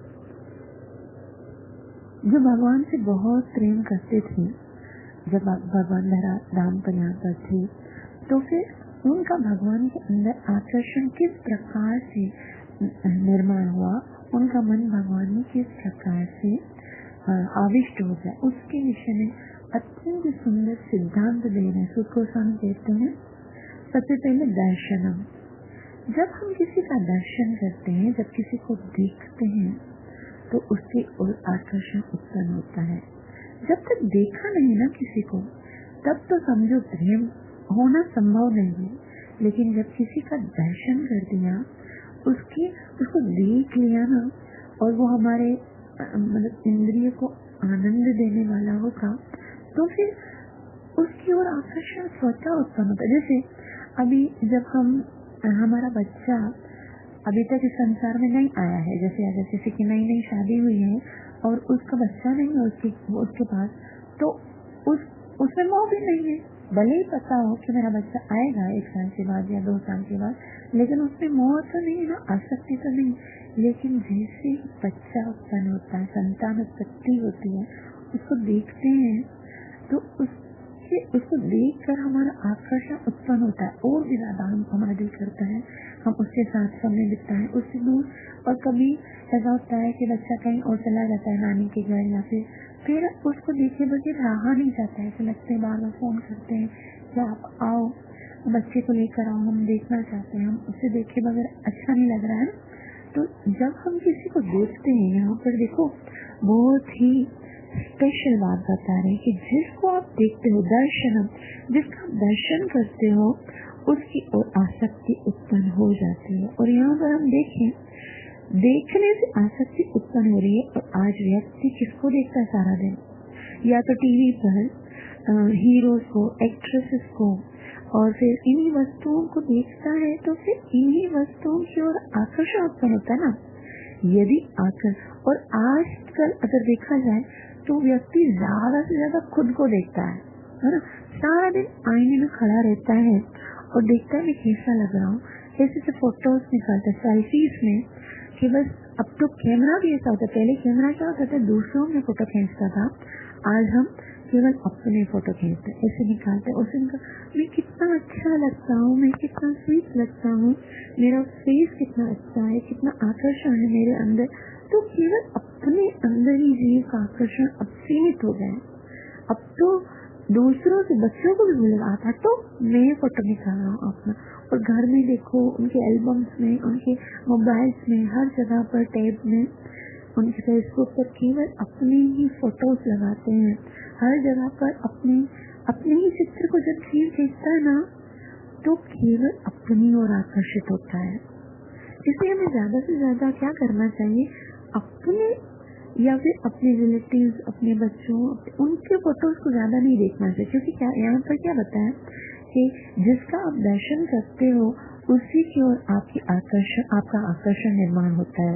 जो भगवान से बहुत प्रेम करते थे, जब भगवान राम पर यहाँ पर थे, तो फिर उनका भगवान के अंदर आकर्षण किस प्रकार से निर्माण हुआ, उनका मन भगवान में किस प्रकार से आविष्ट हो जाए, उसके विषय में अत्यंत सुंदर सिद्धांत दे रहे हैं। सुख गोस्वामी कहते हैं, सबसे पहले दर्शनम। जब हम किसी का दर्शन करते हैं, जब किसी को देखते हैं तो उससे और आकर्षण उत्पन्न होता है। जब तक देखा नहीं ना किसी को, तब तो समझो प्रेम होना संभव नहीं है। लेकिन जब किसी का दर्शन कर दिया, उसको देख लिया ना, और वो हमारे मतलब इंद्रिय को आनंद देने वाला होगा, तो फिर उसकी ओर आकर्षण स्वतः उत्पन्न होता है। जैसे अभी जब हमारा बच्चा अभी तक इस संसार में नहीं आया है, जैसे अगर किसी की नई नई शादी हुई है और उसका बच्चा नहीं है उसके पास, तो उसमें मोह भी नहीं है। भले ही पता हो कि मेरा बच्चा आएगा 1 साल के बाद या 2 साल के बाद, लेकिन उसमें मोह तो नहीं ना, आसक्ति तो नहीं। लेकिन जैसे ही बच्चा उत्पन्न होता है, संतान उत्पत्ति होती है, उसको देखते हैं तो उसको देखकर हमारा आकर्षण उत्पन्न होता है और भी ज्यादा हमारा दिल करता है हम उसके साथ समय बिताएं, उससे दूर। और कभी ऐसा होता है कि बच्चा कहीं और चला जाता है नानी के घर, या फिर उसको देखे बगैर रहा नहीं जाता है। ऐसे लगते हैं, बार बार फोन करते हैं कि आप आओ, बच्चे को लेकर आओ, हम देखना चाहते हैं, हम उसे देखे बगैर अच्छा नहीं लग रहा है। तो जब हम किसी को देखते हैं, यहाँ पर देखो बहुत ही स्पेशल बात बता रहे हैं कि जिसको आप देखते हो, दर्शनम, जिसका आप दर्शन करते हो, उसकी ओर आसक्ति उत्पन्न हो जाती है। और यहाँ पर हम देखें, देखने से आसक्ति उत्पन्न हो रही है। और आज व्यक्ति किसको देखता है सारा दिन? या तो टीवी पर हीरोज को, एक्ट्रेसेस को, और फिर इन्हीं वस्तुओं को देखता है, तो फिर इन्हीं वस्तुओं की ओर आकर्षण उत्पन्न होता है ना। यदि और आजकल अगर देखा जाए तो व्यक्ति ज्यादा से ज्यादा खुद को देखता है ना। सारा दिन आईने में खड़ा रहता है और देखता है मैं कैसा लग रहा हूँ, कैसे फोटोज निकालता है सेल्फीज में, कि बस अब तो कैमरा भी ऐसा होता है। पहले कैमरा क्या होता था, दूसरों में फोटो खींचता था, आज हम केवल अपने फोटो खींचते हैं, ऐसे निकालते हैं। उसे मैं कितना अच्छा लगता हूँ, मैं कितना स्वीट लगता हूँ, मेरा फेस कितना अच्छा है, कितना आकर्षण है मेरे अंदर। तो केवल अपने अंदर ही जीव का आकर्षण अब सीमित हो गया। अब तो दूसरों से, बच्चों को भी मिलेगा, आता तो मैं फोटो निकाल रहा हूँ अपना, और घर में देखो उनके एल्बम्स में, उनके मोबाइल्स में, हर जगह पर टैब में, उनके फेसबुक पर केवल अपने ही फोटोज लगाते हैं। हर जगह पर अपने ही चित्र को जब जीव देखता है ना, तो केवल अपनी ओर आकर्षित होता है। इसलिए हमें ज्यादा से ज्यादा क्या करना चाहिए, अपने या फिर अपने रिलेटिव्स, अपने बच्चों, उनके फोटोज को ज्यादा नहीं देखना चाहिए। क्योंकि क्या यहाँ पर क्या बताया कि जिसका आप दर्शन करते हो उसी की ओर आपका आकर्षण निर्माण होता है।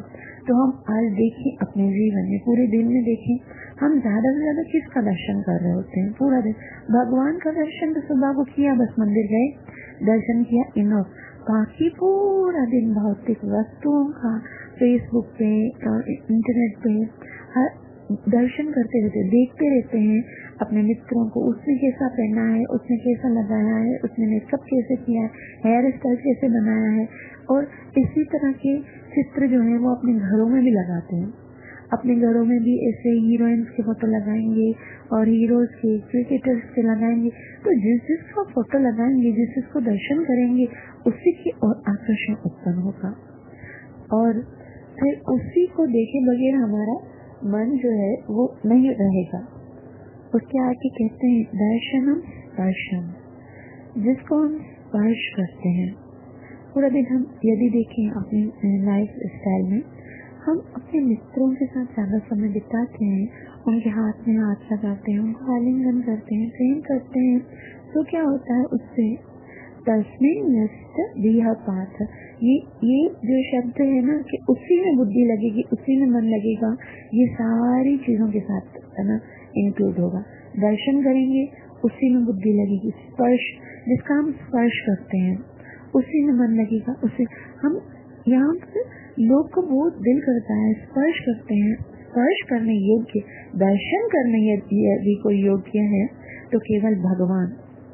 तो हम आज देखें अपने जीवन में, पूरे दिन में देखें, हम ज्यादा से ज्यादा किसका दर्शन कर रहे होते हैं पूरा दिन? भगवान का दर्शन तो सुबह को किया, बस मंदिर गए, दर्शन किया, इनफ। बाकी पूरा दिन भौतिक वस्तुओं का फेसबुक पे और इंटरनेट पे हर दर्शन करते रहते, देखते रहते हैं अपने मित्रों को, उसने कैसा पहना है, उसने कैसा लगाया है, उसने मेकअप कैसे किया है, हेयर स्टाइल कैसे बनाया है। और इसी तरह के चित्र जो है वो अपने घरों में भी लगाते हैं। अपने घरों में भी ऐसे हीरोइंस के फोटो लगाएंगे और हीरोज के, क्रिकेटर्स के लगाएंगे। तो जिस जिसका फोटो लगाएंगे, जिस जिसको दर्शन करेंगे, उसी की ओर आकर्षण उत्पन्न होगा और फिर उसी को देखे बगैर हमारा मन जो है वो नहीं रहेगा। उसके आगे कहते हैं दर्शनम स्पर्शम, जिसको हम स्पर्श करते हैं। पूरा दिन हम यदि देखें अपने लाइफ स्टाइल में, हम अपने मित्रों के साथ ज्यादा समय बिताते हैं, उनके हाथ में हाथ लगाते हैं, उनको आलिंगन करते हैं, प्रेम करते हैं, तो क्या होता है उससे? तस्मिन् यस्य विहपाथ, ये जो शब्द है ना कि उसी में बुद्धि लगेगी, उसी में मन लगेगा, ये सारी चीजों के साथ है ना इंक्लूड होगा। दर्शन करेंगे, उसी में बुद्धि लगेगी। स्पर्श, जिसका हम स्पर्श करते हैं, उसी में मन लगेगा। उसे हम यहाँ पर लोग को बहुत दिल करता है, स्पर्श करते हैं, स्पर्श करने योग्य, दर्शन करने यदि कोई योग्य है तो केवल भगवान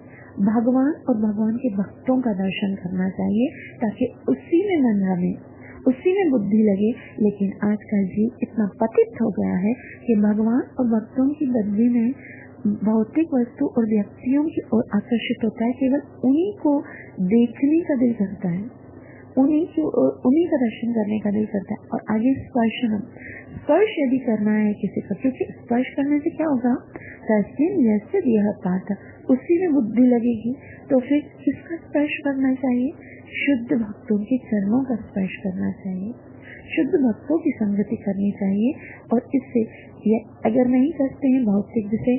और भगवान के भक्तों का दर्शन करना चाहिए, ताकि उसी में मन रमे, उसी में बुद्धि लगे। लेकिन आजकल जीव इतना पतित हो गया है कि भगवान और भक्तों की बदली में भौतिक वस्तु और व्यक्तियों की ओर आकर्षित होता है। केवल उन्हीं को देखने का दिल करता है, उन्हीं का दर्शन करने का दिल करता है। और आगे स्पर्श यदि करना है किसी का, क्योंकि स्पर्श करने से क्या होगा? तस्मिन् यस्य विहपाथ, उसी में बुद्धि लगेगी। तो फिर किसका स्पर्श करना चाहिए? शुद्ध भक्तों के चरणों का स्पर्श करना चाहिए, शुद्ध भक्तों की संगति करनी चाहिए। और इससे अगर नहीं करते हैं भौतिक, जैसे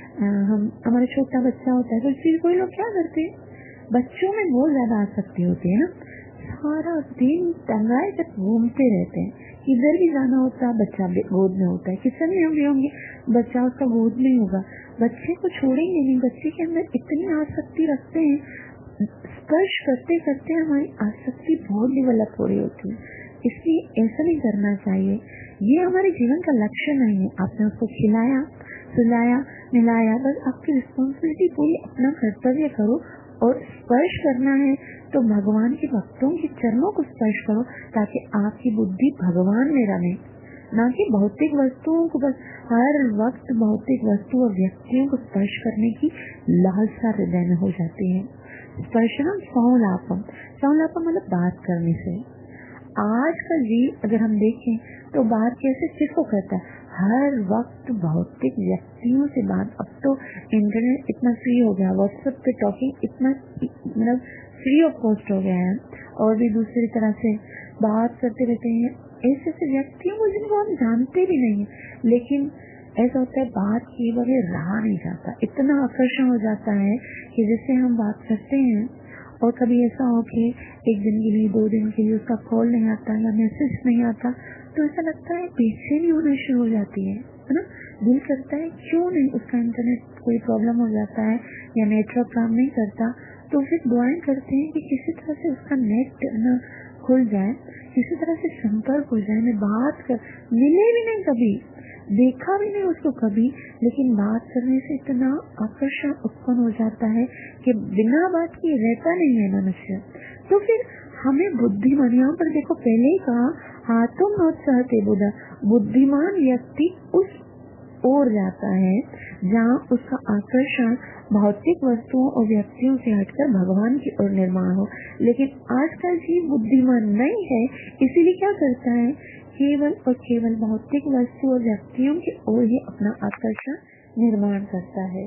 हमारा छोटा बच्चा होता है, तो फिर कोई लोग क्या करते हैं, बच्चों में बहुत ज्यादा आसक्ति होती है ना, सारा दिन टंगाए तक घूमते रहते हैं, किधर भी जाना होता है बच्चा गोद में होता है, किचन में भी होंगे बच्चा उसका गोद में होगा, बच्चे को छोड़ेंगे नहीं। बच्चे के अंदर इतनी आसक्ति रखते हैं, स्पर्श करते करते हमारी आसक्ति बहुत डेवलप हो रही होती है। इसलिए ऐसा नहीं करना चाहिए, ये हमारे जीवन का लक्ष्य नहीं है। आपने उसको खिलाया, सुलाया, मिलाया, बस आपकी रिस्पॉन्सिबिलिटी पूरी, अपना कर्तव्य करो। और स्पर्श करना है तो भगवान के भक्तों के चरणों को स्पर्श करो, ताकि आपकी बुद्धि भगवान में रहे, ना कि भौतिक वस्तुओं को। बस हर वक्त भौतिक वस्तु और व्यक्तियों को स्पर्श करने की लालसा हृदय में हो जाती है। स्पर्शनम संलापम, संलापम मतलब बात करने से। आज का जीव अगर हम देखें तो बात कैसे किसको करता है? हर वक्त भौतिक व्यक्तियों से बात। अब तो इंटरनेट इतना फ्री हो गया, व्हाट्सएप पे टॉकिंग इतना मतलब फ्री ऑफ कॉस्ट हो गया है, और भी दूसरी तरह से बात करते रहते हैं ऐसे व्यक्तियों को जिनको हम जानते भी नहीं, लेकिन ऐसा होता है बात किए बगैर रहा नहीं जाता, इतना आकर्षण हो जाता है कि जिससे हम बात करते हैं। और कभी ऐसा हो कि एक दिन के लिए, 2 दिन के लिए उसका कॉल नहीं आता या मैसेज नहीं आता, तो ऐसा लगता है बेचैनी होना शुरू हो जाती है ना। दिल करता है क्यों नहीं, उसका इंटरनेट कोई प्रॉब्लम हो जाता है या नेटवर्क काम नहीं करता, तो फिर दुआएं करते हैं कि किसी तरह से उसका नेट न खुल जाए, किसी तरह से संपर्क हो जाए, मैं बात कर, मिले भी नहीं कभी, देखा भी नहीं उसको कभी, लेकिन बात करने से इतना आकर्षण उत्पन्न हो जाता है कि बिना बात किए रहता नहीं है मनुष्य। तो फिर हमें बुद्धिमान, यहाँ पर देखो पहले ही कहा, हाथों नोत्साहते बुद्धा, बुद्धिमान व्यक्ति उस ओर जाता है जहाँ उसका आकर्षण भौतिक वस्तुओं और व्यक्तियों से हटकर भगवान की ओर निर्माण हो। लेकिन आजकल जीव बुद्धिमान नहीं है, इसीलिए क्या करता है, केवल और केवल भौतिक वस्तु और व्यक्तियों की ओर ही अपना आकर्षण निर्माण करता है।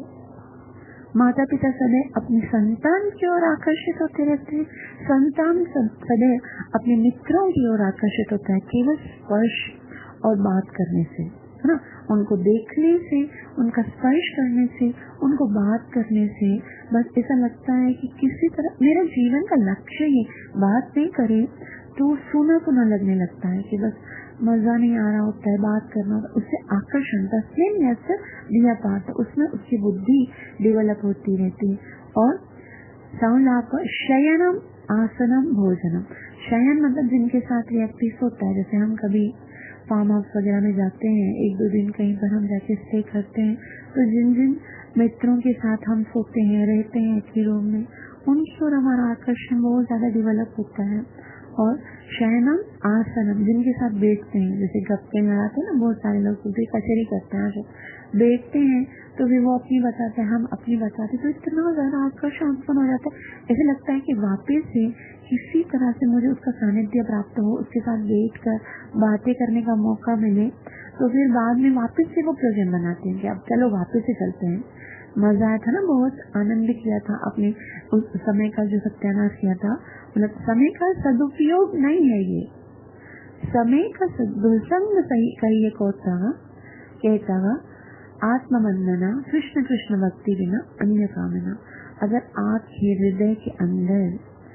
माता पिता सदैव अपनी संतान की ओर आकर्षित होते रहते हैं, संतान सदैव अपने मित्रों की ओर आकर्षित होता है, केवल स्पर्श और बात करने से, है ना, उनको देखने से, उनका स्पर्श करने से, उनको बात करने से बस ऐसा लगता है कि किसी तरह मेरा जीवन का लक्ष्य ही बात नहीं करे तो सुना सुना लगने लगता है कि बस मजा नहीं आ रहा होता है, बात करना होता है, उससे आकर्षण तस्लीम यस्य दिया पाठ, उसमें उसकी बुद्धि डेवलप होती रहती है। और संलाप शयनम आसनम भोजनम, शयन मतलब जिनके साथ व्यक्ति सोता है, जैसे हम कभी फार्म हाउस वगैरह में जाते हैं, एक दो दिन कहीं पर हम जाके स्टे करते हैं, तो जिन जिन मित्रों के साथ हम सोते हैं, रहते हैं एक ही रूम में, उनकी ओर हमारा आकर्षण बहुत ज्यादा डेवलप होता है। और शयनम आसनम, जिनके साथ बैठते हैं, जैसे गप्पे लड़ाते हैं ना, बहुत सारे लोग दूसरी कचेरी करते हैं, बैठते हैं तो भी वो अपनी बताते हैं, हम अपनी बताते, तो इतना ज्यादा आकर्षण उत्पन्न हो जाता है, ऐसे लगता है कि वापस से किसी तरह से मुझे उसका सानिध्य प्राप्त हो, उसके साथ बैठ कर बातें करने का मौका मिले। तो फिर बाद में वापस से वो प्रोजेक्ट बनाते हैं कि अब चलो वापस से चलते हैं। मजा आया था ना, बहुत आनंद किया था, अपने उस समय का जो सत्यानाश किया था। मतलब समय का सदुपयोग नहीं है ये, समय का दुर्संग सही कहिए कहता हुआ आत्मवंदना कृष्ण कृष्ण भक्ति बिना अन्य कामना। अगर आपके हृदय के अंदर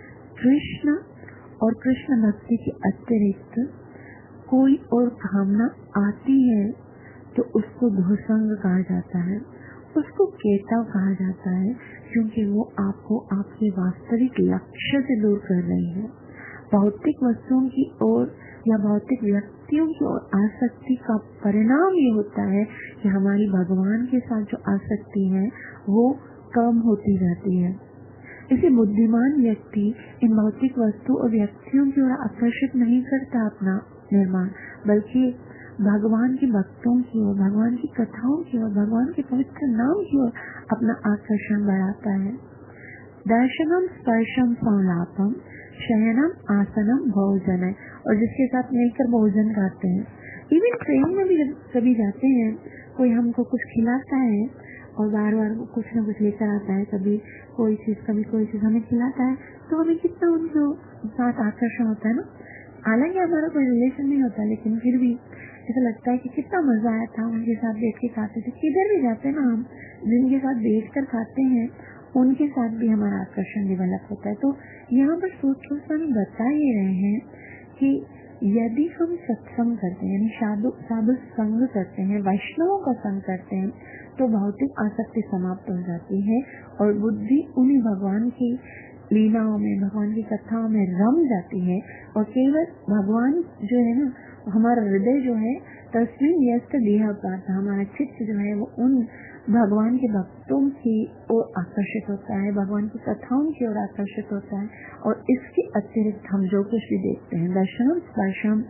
कृष्ण और कृष्ण भक्ति के अतिरिक्त कोई और कामना आती है तो उसको दुर्संग कहा जाता है, उसको केतव कहा जाता है, क्योंकि वो आपको आपके वास्तविक लक्ष्य से दूर कर रही है। भौतिक वस्तुओं की ओर या भौतिक व्यक्तियों की ओर आसक्ति का परिणाम ये होता है कि हमारी भगवान के साथ जो आसक्ति है वो कम होती जाती है। इसे बुद्धिमान व्यक्ति इन भौतिक वस्तु और व्यक्तियों की ओर आकर्षित नहीं करता अपना निर्माण, बल्कि भगवान के भक्तों की ओर, भगवान की कथाओं की ओर, भगवान के पवित्र नाम की ओर अपना आकर्षण बढ़ाता है। दर्शनम स्पर्शम संलापम शयनम आसनम भोजन है, और जिसके साथ मिलकर भोजन खाते हैं। इवन ट्रेन में भी कभी जाते हैं, कोई हमको कुछ खिलाता है और बार बार कुछ न कुछ लेकर आता है, कभी कोई चीज हमें खिलाता है, तो हमें कितना उनके साथ आकर्षण होता है ना। हालांकि हमारा कोई रिलेशन नहीं होता, लेकिन फिर भी ऐसा लगता है कि कितना मजा आया था उनके साथ बैठ के खाते थे। किधर भी जाते हैं ना हम, जिनके साथ बैठ कर खाते हैं उनके साथ भी हमारा आकर्षण डेवलप होता है। तो यहाँ पर सूत्र स्वामी बता ही रहे हैं कि यदि हम सत्संग करते हैं, यानी साधु संग करते हैं, वैष्णवों का संग करते हैं, तो भौतिक आसक्ति समाप्त हो जाती है और बुद्धि उन्हीं भगवान की लीलाओं में, भगवान की कथाओं में रम जाती है। और केवल भगवान जो है ना, हमारा हृदय जो है तस्वीर यस्त देह पाता, हमारा चित्त जो है वो उन भगवान के भक्तों की ओर आकर्षित होता है, भगवान की कथाओं की ओर आकर्षित होता है। और इसके अतिरिक्त हम जो कुछ भी देखते हैं, दर्शनम स्पर्शम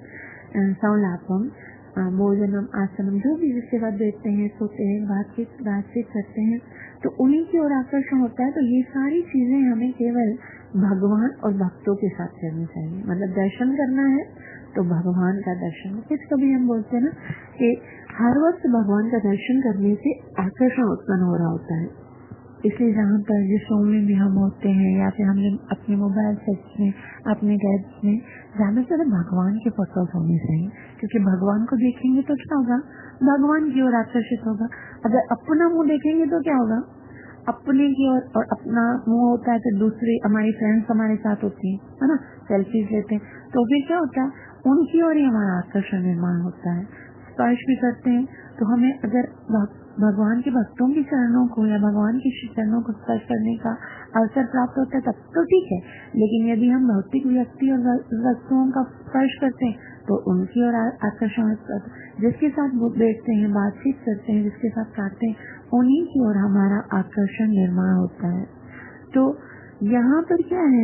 संलापम भोजनम आसनम, जो भी जिसके बाद बैठते हैं, सोते हैं, बातचीत करते हैं, तो उन्हीं की ओर आकर्षण होता है। तो ये सारी चीजें हमें केवल भगवान और भक्तों के साथ करनी चाहिए। मतलब दर्शन करना है तो भगवान का दर्शन। कुछ कभी हम बोलते हैं ना कि हर वक्त भगवान का दर्शन करने से आकर्षण उत्पन्न हो रहा होता है। इसलिए जहाँ पर जिस रूम में भी हम होते हैं या फिर हमने अपने मोबाइल सेट्स में, अपने टैब्स में ज्यादा से ज्यादा भगवान के फोटोज होने चाहिए, क्योंकि भगवान को देखेंगे तो क्या होगा, भगवान की ओर आकर्षित होगा। अगर अपना मुंह देखेंगे तो क्या होगा, अपने की ओर, और अपना मुंह होता है तो दूसरे हमारी फ्रेंड्स हमारे साथ होती है ना, सेल्फीज लेते हैं, तो फिर क्या होता है, उनकी ओर ही हमारा आकर्षण निर्माण होता है। स्पर्श भी करते हैं तो हमें अगर भगवान के भक्तों के चरणों को या भगवान के चरणों को स्पर्श करने का अवसर प्राप्त होता है तब तो ठीक है, लेकिन यदि हम भौतिक व्यक्ति और वस्तुओं का स्पर्श करते हैं तो उनकी ओर आकर्षण होता है। जिसके साथ बैठते हैं, बातचीत करते हैं, जिसके साथ खाते हैं, उन्हीं की ओर हमारा आकर्षण निर्माण होता है। तो यहाँ पर क्या है,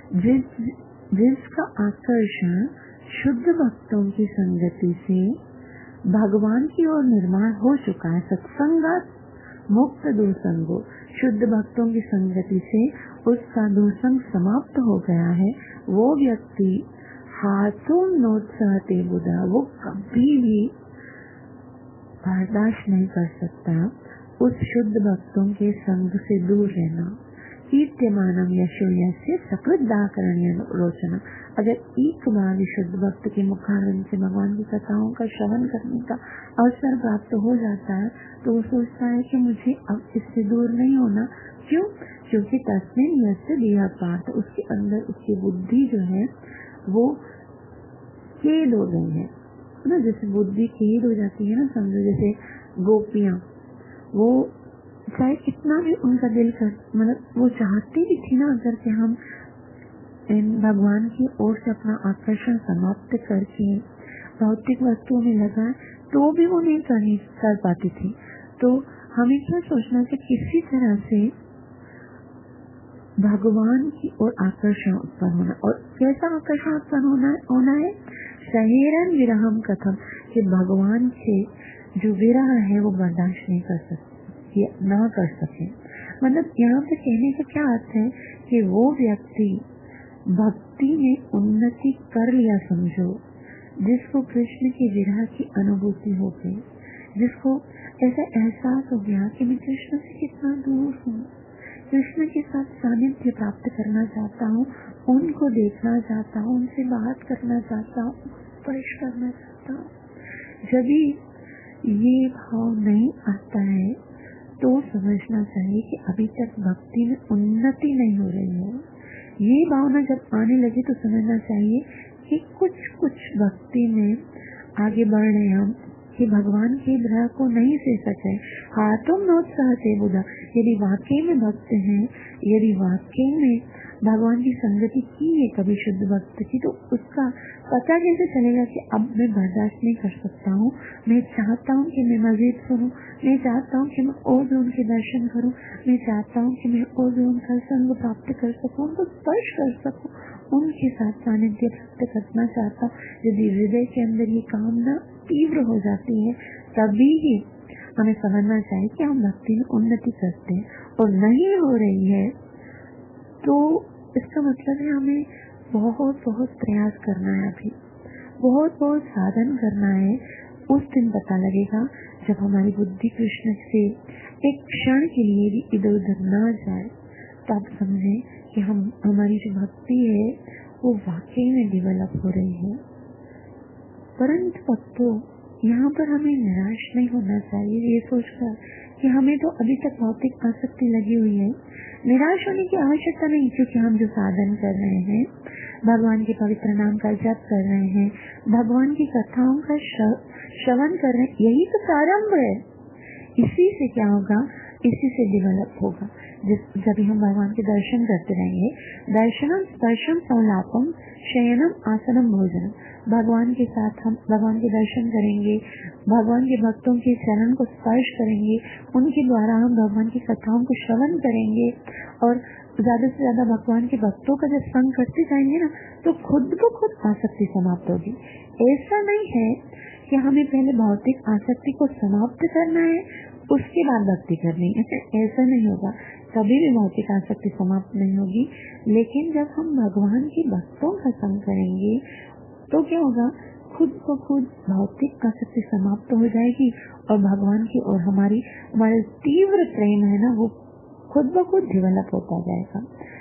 जिसका आकर्षण शुद्ध भक्तों की संगति से भगवान की ओर निर्माण हो चुका है, सत्संगात मुक्त दुसंगो, शुद्ध भक्तों की संगति से उसका दुसंग समाप्त हो गया है, वो व्यक्ति हाथों नोट सहते बुधा, वो कभी भी बर्दाश्त नहीं कर सकता उस शुद्ध भक्तों के संग से दूर रहना। कीर्त्यमानम यशो यस्य सकृदाकरणीय रोचना, अगर एक बार विशुद्ध भक्त के मुखारविंद से भगवान की कथाओं का श्रवण करने का अवसर प्राप्त हो जाता है तो वो सोचता है कि मुझे अब इससे दूर नहीं होना। क्यों? क्योंकि तस्मिन यस्य देह पार्थ, उसके अंदर उसकी बुद्धि जो है वो खेद हो गई है ना, जैसे बुद्धि खेद हो जाती है ना, समझो जैसे गोपियां, वो चाहे कितना भी उनका दिल कर, मतलब वो चाहती भी थी ना अगर कि हम इन भगवान की ओर से अपना आकर्षण समाप्त करके भौतिक वस्तुओं में लगाए, तो भी वो नहीं कर पाती थी। तो हमें क्या सोचना चाहिए, किसी तरह से भगवान की ओर आकर्षण उत्पन्न होना। और कैसा आकर्षण उत्पन्न होना है? शरीरन विरहम कथम, कि भगवान से जो विरह है वो बर्दाश्त नहीं कर सकते, ना कर सके। मतलब यहाँ पे कहने का क्या अर्थ है कि वो व्यक्ति भक्ति में उन्नति कर लिया, समझो, जिसको कृष्ण की विरह की अनुभूति हो गई, जिसको ऐसा एहसास हो गया कि मैं कृष्ण से कितना दूर हूँ, कृष्ण के साथ सानिध्य प्राप्त करना चाहता हूँ, उनको देखना चाहता हूँ, उनसे बात करना चाहता हूँ, स्पर्श करना चाहता हूँ। जब ये भाव नहीं आता है तो समझना चाहिए कि अभी तक भक्ति में उन्नति नहीं हो रही है। ये भावना जब आने लगे तो समझना चाहिए कि कुछ भक्ति में आगे बढ़ रहे हैं हम, कि भगवान के विरह को नहीं सह सके। हाँ, तुम नोत्साहते बुधा, यदि वाकई में भक्त हैं, यदि वाकई में भगवान की संगति की है कभी शुद्ध भक्त की, तो उसका पता कैसे चलेगा कि अब मैं बर्दाश्त नहीं कर सकता हूँ, मैं चाहता हूँ कि मैं मस्जिद सुनूं, मैं चाहता हूँ कि मैं और भी उनके दर्शन करूँ, मैं चाहता हूँ कि मैं और भी उनका संग प्राप्त कर सकूँ, उनको स्पर्श कर सकूँ, उनके साथ सानिध्य प्राप्त करना चाहता हूँ। यदि हृदय के अंदर ये कामना तीव्र हो जाती है, तभी ही हमें समझना चाहिए कि हम भक्ति में उन्नति करते हैं। और नहीं हो रही है तो इसका मतलब है हमें बहुत प्रयास करना है, अभी बहुत साधन करना है। उस दिन पता लगेगा जब हमारी बुद्धि कृष्ण से एक क्षण के लिए भी इधर उधर ना जाए, तब समझे कि हमारी जो भक्ति है वो वाकई में डेवलप हो रही है। परंतु भक्तों, यहाँ पर हमें निराश नहीं होना चाहिए ये सोचकर कि हमें तो अभी तक भौतिक आसक्ति लगी हुई है। निराश होने की आवश्यकता नहीं, क्योंकि हम जो साधन कर रहे हैं, भगवान के पवित्र नाम का जप कर रहे हैं, भगवान की कथाओं का श्रवण कर रहे हैं, यही तो प्रारंभ है। इसी से क्या होगा, इसी से डेवलप होगा। जब हम भगवान के दर्शन करते रहेंगे, दर्शनम स्पर्शम संलापम शयनम आसनम भोजनम, भगवान के साथ हम भगवान के दर्शन करेंगे, भगवान के भक्तों के चरण को स्पर्श करेंगे, उनके द्वारा हम भगवान की कथाओं को श्रवण करेंगे, और ज्यादा से ज्यादा भगवान के भक्तों का जब संग करते जाएंगे ना, तो खुद ब खुद आसक्ति समाप्त होगी। ऐसा नहीं है कि हमें पहले भौतिक आसक्ति को समाप्त करना है, उसके बाद भक्ति करनी है, ऐसा नहीं होगा। कभी भी भौतिक आसक्ति समाप्त नहीं होगी। लेकिन जब हम भगवान के भक्तों का संग करेंगे तो क्या होगा, खुद को खुद भौतिक आसक्ति समाप्त हो जाएगी, और भगवान की और हमारे तीव्र प्रेम है ना, वो खुद ब खुद डेवलप होता जाएगा।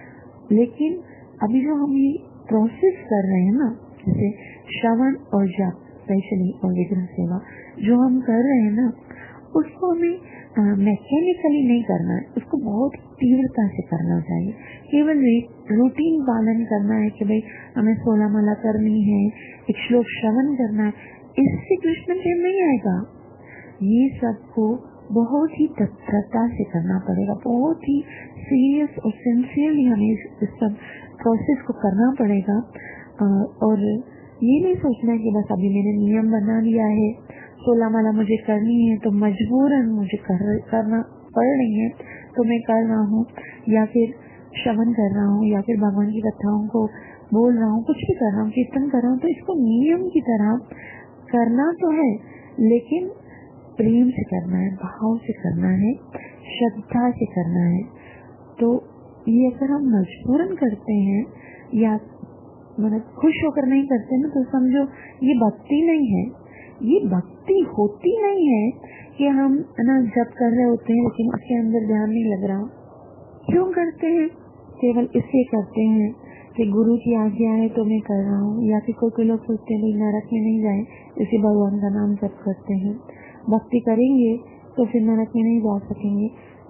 लेकिन अभी जो हम ये प्रोसेस कर रहे हैं ना, जैसे श्रवण और जप स्पेशली और विग्रह सेवा जो हम कर रहे हैं ना, उसको हमें मैकेनिकली नहीं करना है, उसको बहुत तीव्रता से करना चाहिए। केवल रूटीन पालन करना है कि भाई हमें 16 माला करनी है, एक श्लोक श्रवण करना है, इससे कृष्ण प्रेम नहीं आएगा। ये सबको बहुत ही तत्परता से करना पड़ेगा, बहुत ही सीरियस और सिंसियरली हमें इस सब प्रोसेस को करना पड़ेगा। और ये नहीं सोचना कि बस अभी मैंने नियम बना लिया है, 16 माला मुझे करनी है तो मजबूरन मुझे करना पड़ रही है तो मैं कर रहा हूँ, या फिर श्रवण कर रहा हूँ, या फिर भगवान की कथाओं को बोल रहा हूँ, कुछ भी कर रहा हूँ, कीर्तन कर रहा हूँ, तो इसको नियम की तरह करना तो है, लेकिन प्रेम से करना है, भाव से करना है, श्रद्धा से करना है। तो ये अगर हम मजबूरन करते हैं या मतलब खुश होकर नहीं करते ना, तो समझो ये भक्ति नहीं है। ये भक्ति होती नहीं है कि हम ना जप कर रहे होते हैं लेकिन उसके अंदर ध्यान नहीं लग रहा। क्यों करते हैं? केवल इसलिए करते हैं कि गुरु की आज्ञा है तो मैं कर रहा हूँ, या फिर कोई लोग सोचते हैं नरक में नहीं जाए, इसी भगवान का नाम जप करते हैं। भक्ति करेंगे तो फिर नरक में नहीं जा सकेंगे,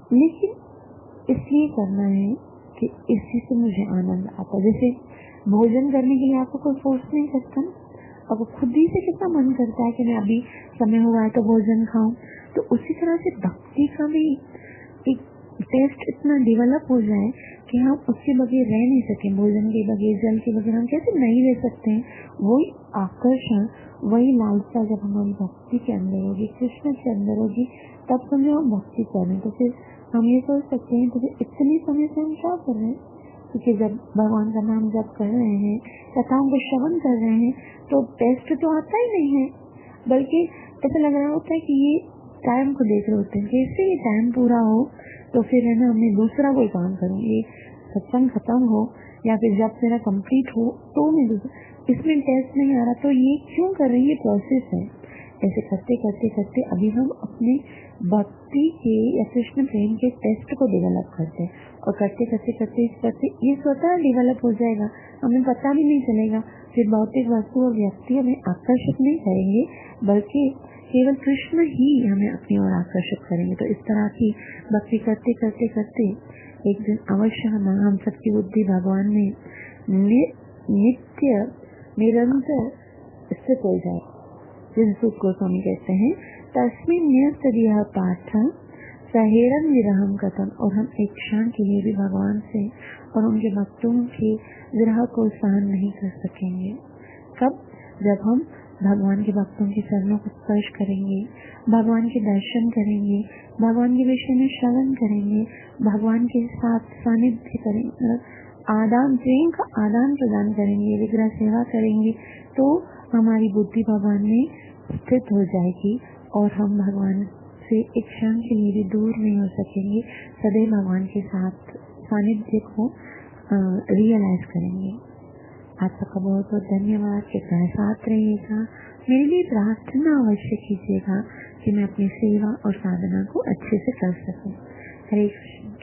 लेकिन इसलिए करना है कि इसी से मुझे आनंद आता है। जैसे भोजन करने के लिए आपको कोई फोर्स नहीं करता, अब खुद ही से कितना मन करता है कि मैं अभी समय हुआ है तो भोजन खाऊं। तो उसी तरह से भक्ति का भी एक टेस्ट इतना डेवलप हो जाए कि हम उसके बगैर रह नहीं सके, भोजन के बगैर, जल के बगैर हम कैसे नहीं रह सकते हैं। वही आकर्षण, वही लालसा जब हमारी भक्ति के अंदर होगी, कृष्ण के अंदर होगी, तब समझो हम भक्ति करें। तो फिर हम ये सोच सकते हैं तो फिर इतने समय से हम क्या कर रहे हैं, क्योंकि जब भगवान का नाम जप कर रहे हैं, कथाओं को श्रवण कर रहे हैं, तो टेस्ट तो आता ही नहीं है, बल्कि ऐसा लग रहा होता है कि ये टाइम को देख रहे होते हैं, कैसे ये टाइम पूरा हो तो फिर है ना मैं दूसरा कोई काम करूँ, ये सत्संग खत्म हो या फिर जब मेरा कंप्लीट हो तो मैं इसमें टेस्ट नहीं आ रहा, तो ये क्यों कर रहे हैं, ये प्रोसेस है। ऐसे करते करते करते अभी हम अपने भक्ति के या कृष्ण प्रेम के टेस्ट को डेवलप करते हैं, और करते करते करते करते ये स्वतः डेवलप हो जाएगा, हमें पता भी नहीं चलेगा। फिर भौतिक वस्तु और व्यक्ति हमें आकर्षित नहीं करेंगे, बल्कि केवल कृष्ण ही हमें अपनी ओर आकर्षित करेंगे। तो इस तरह की भक्ति करते करते करते एक दिन अवश्य हम सबकी बुद्धि भगवान में नित्य निरंतर स्थित हो जाए। जिन सुख गोस्वामी कहते हैं तस्मिन् न्यस्तदिह पाठ सहेरन विरहम कथम, और हम एक क्षण के लिए भी भगवान से और उनके भक्तों के विरह को सहन नहीं कर सकेंगे। कब? जब हम भगवान के भक्तों के चरणों को स्पर्श करेंगे, भगवान के दर्शन करेंगे, भगवान के विषय में श्रवण करेंगे, भगवान के साथ सानिध्य करेंगे, आदान प्रेम का आदान प्रदान करेंगे, विग्रह सेवा करेंगे, तो हमारी बुद्धि भगवान में स्थित हो जाएगी और हम भगवान से एक क्षण के लिए भी दूर नहीं हो सकेंगे। सदैव भगवान के साथ सानिध्य को रियलाइज करेंगे। आप सबका बहुत बहुत धन्यवाद। कृपया साथ रहिएगा, मेरे लिए प्रार्थना अवश्य कीजिएगा कि मैं अपनी सेवा और साधना को अच्छे से कर सकूं। हरे कृष्ण।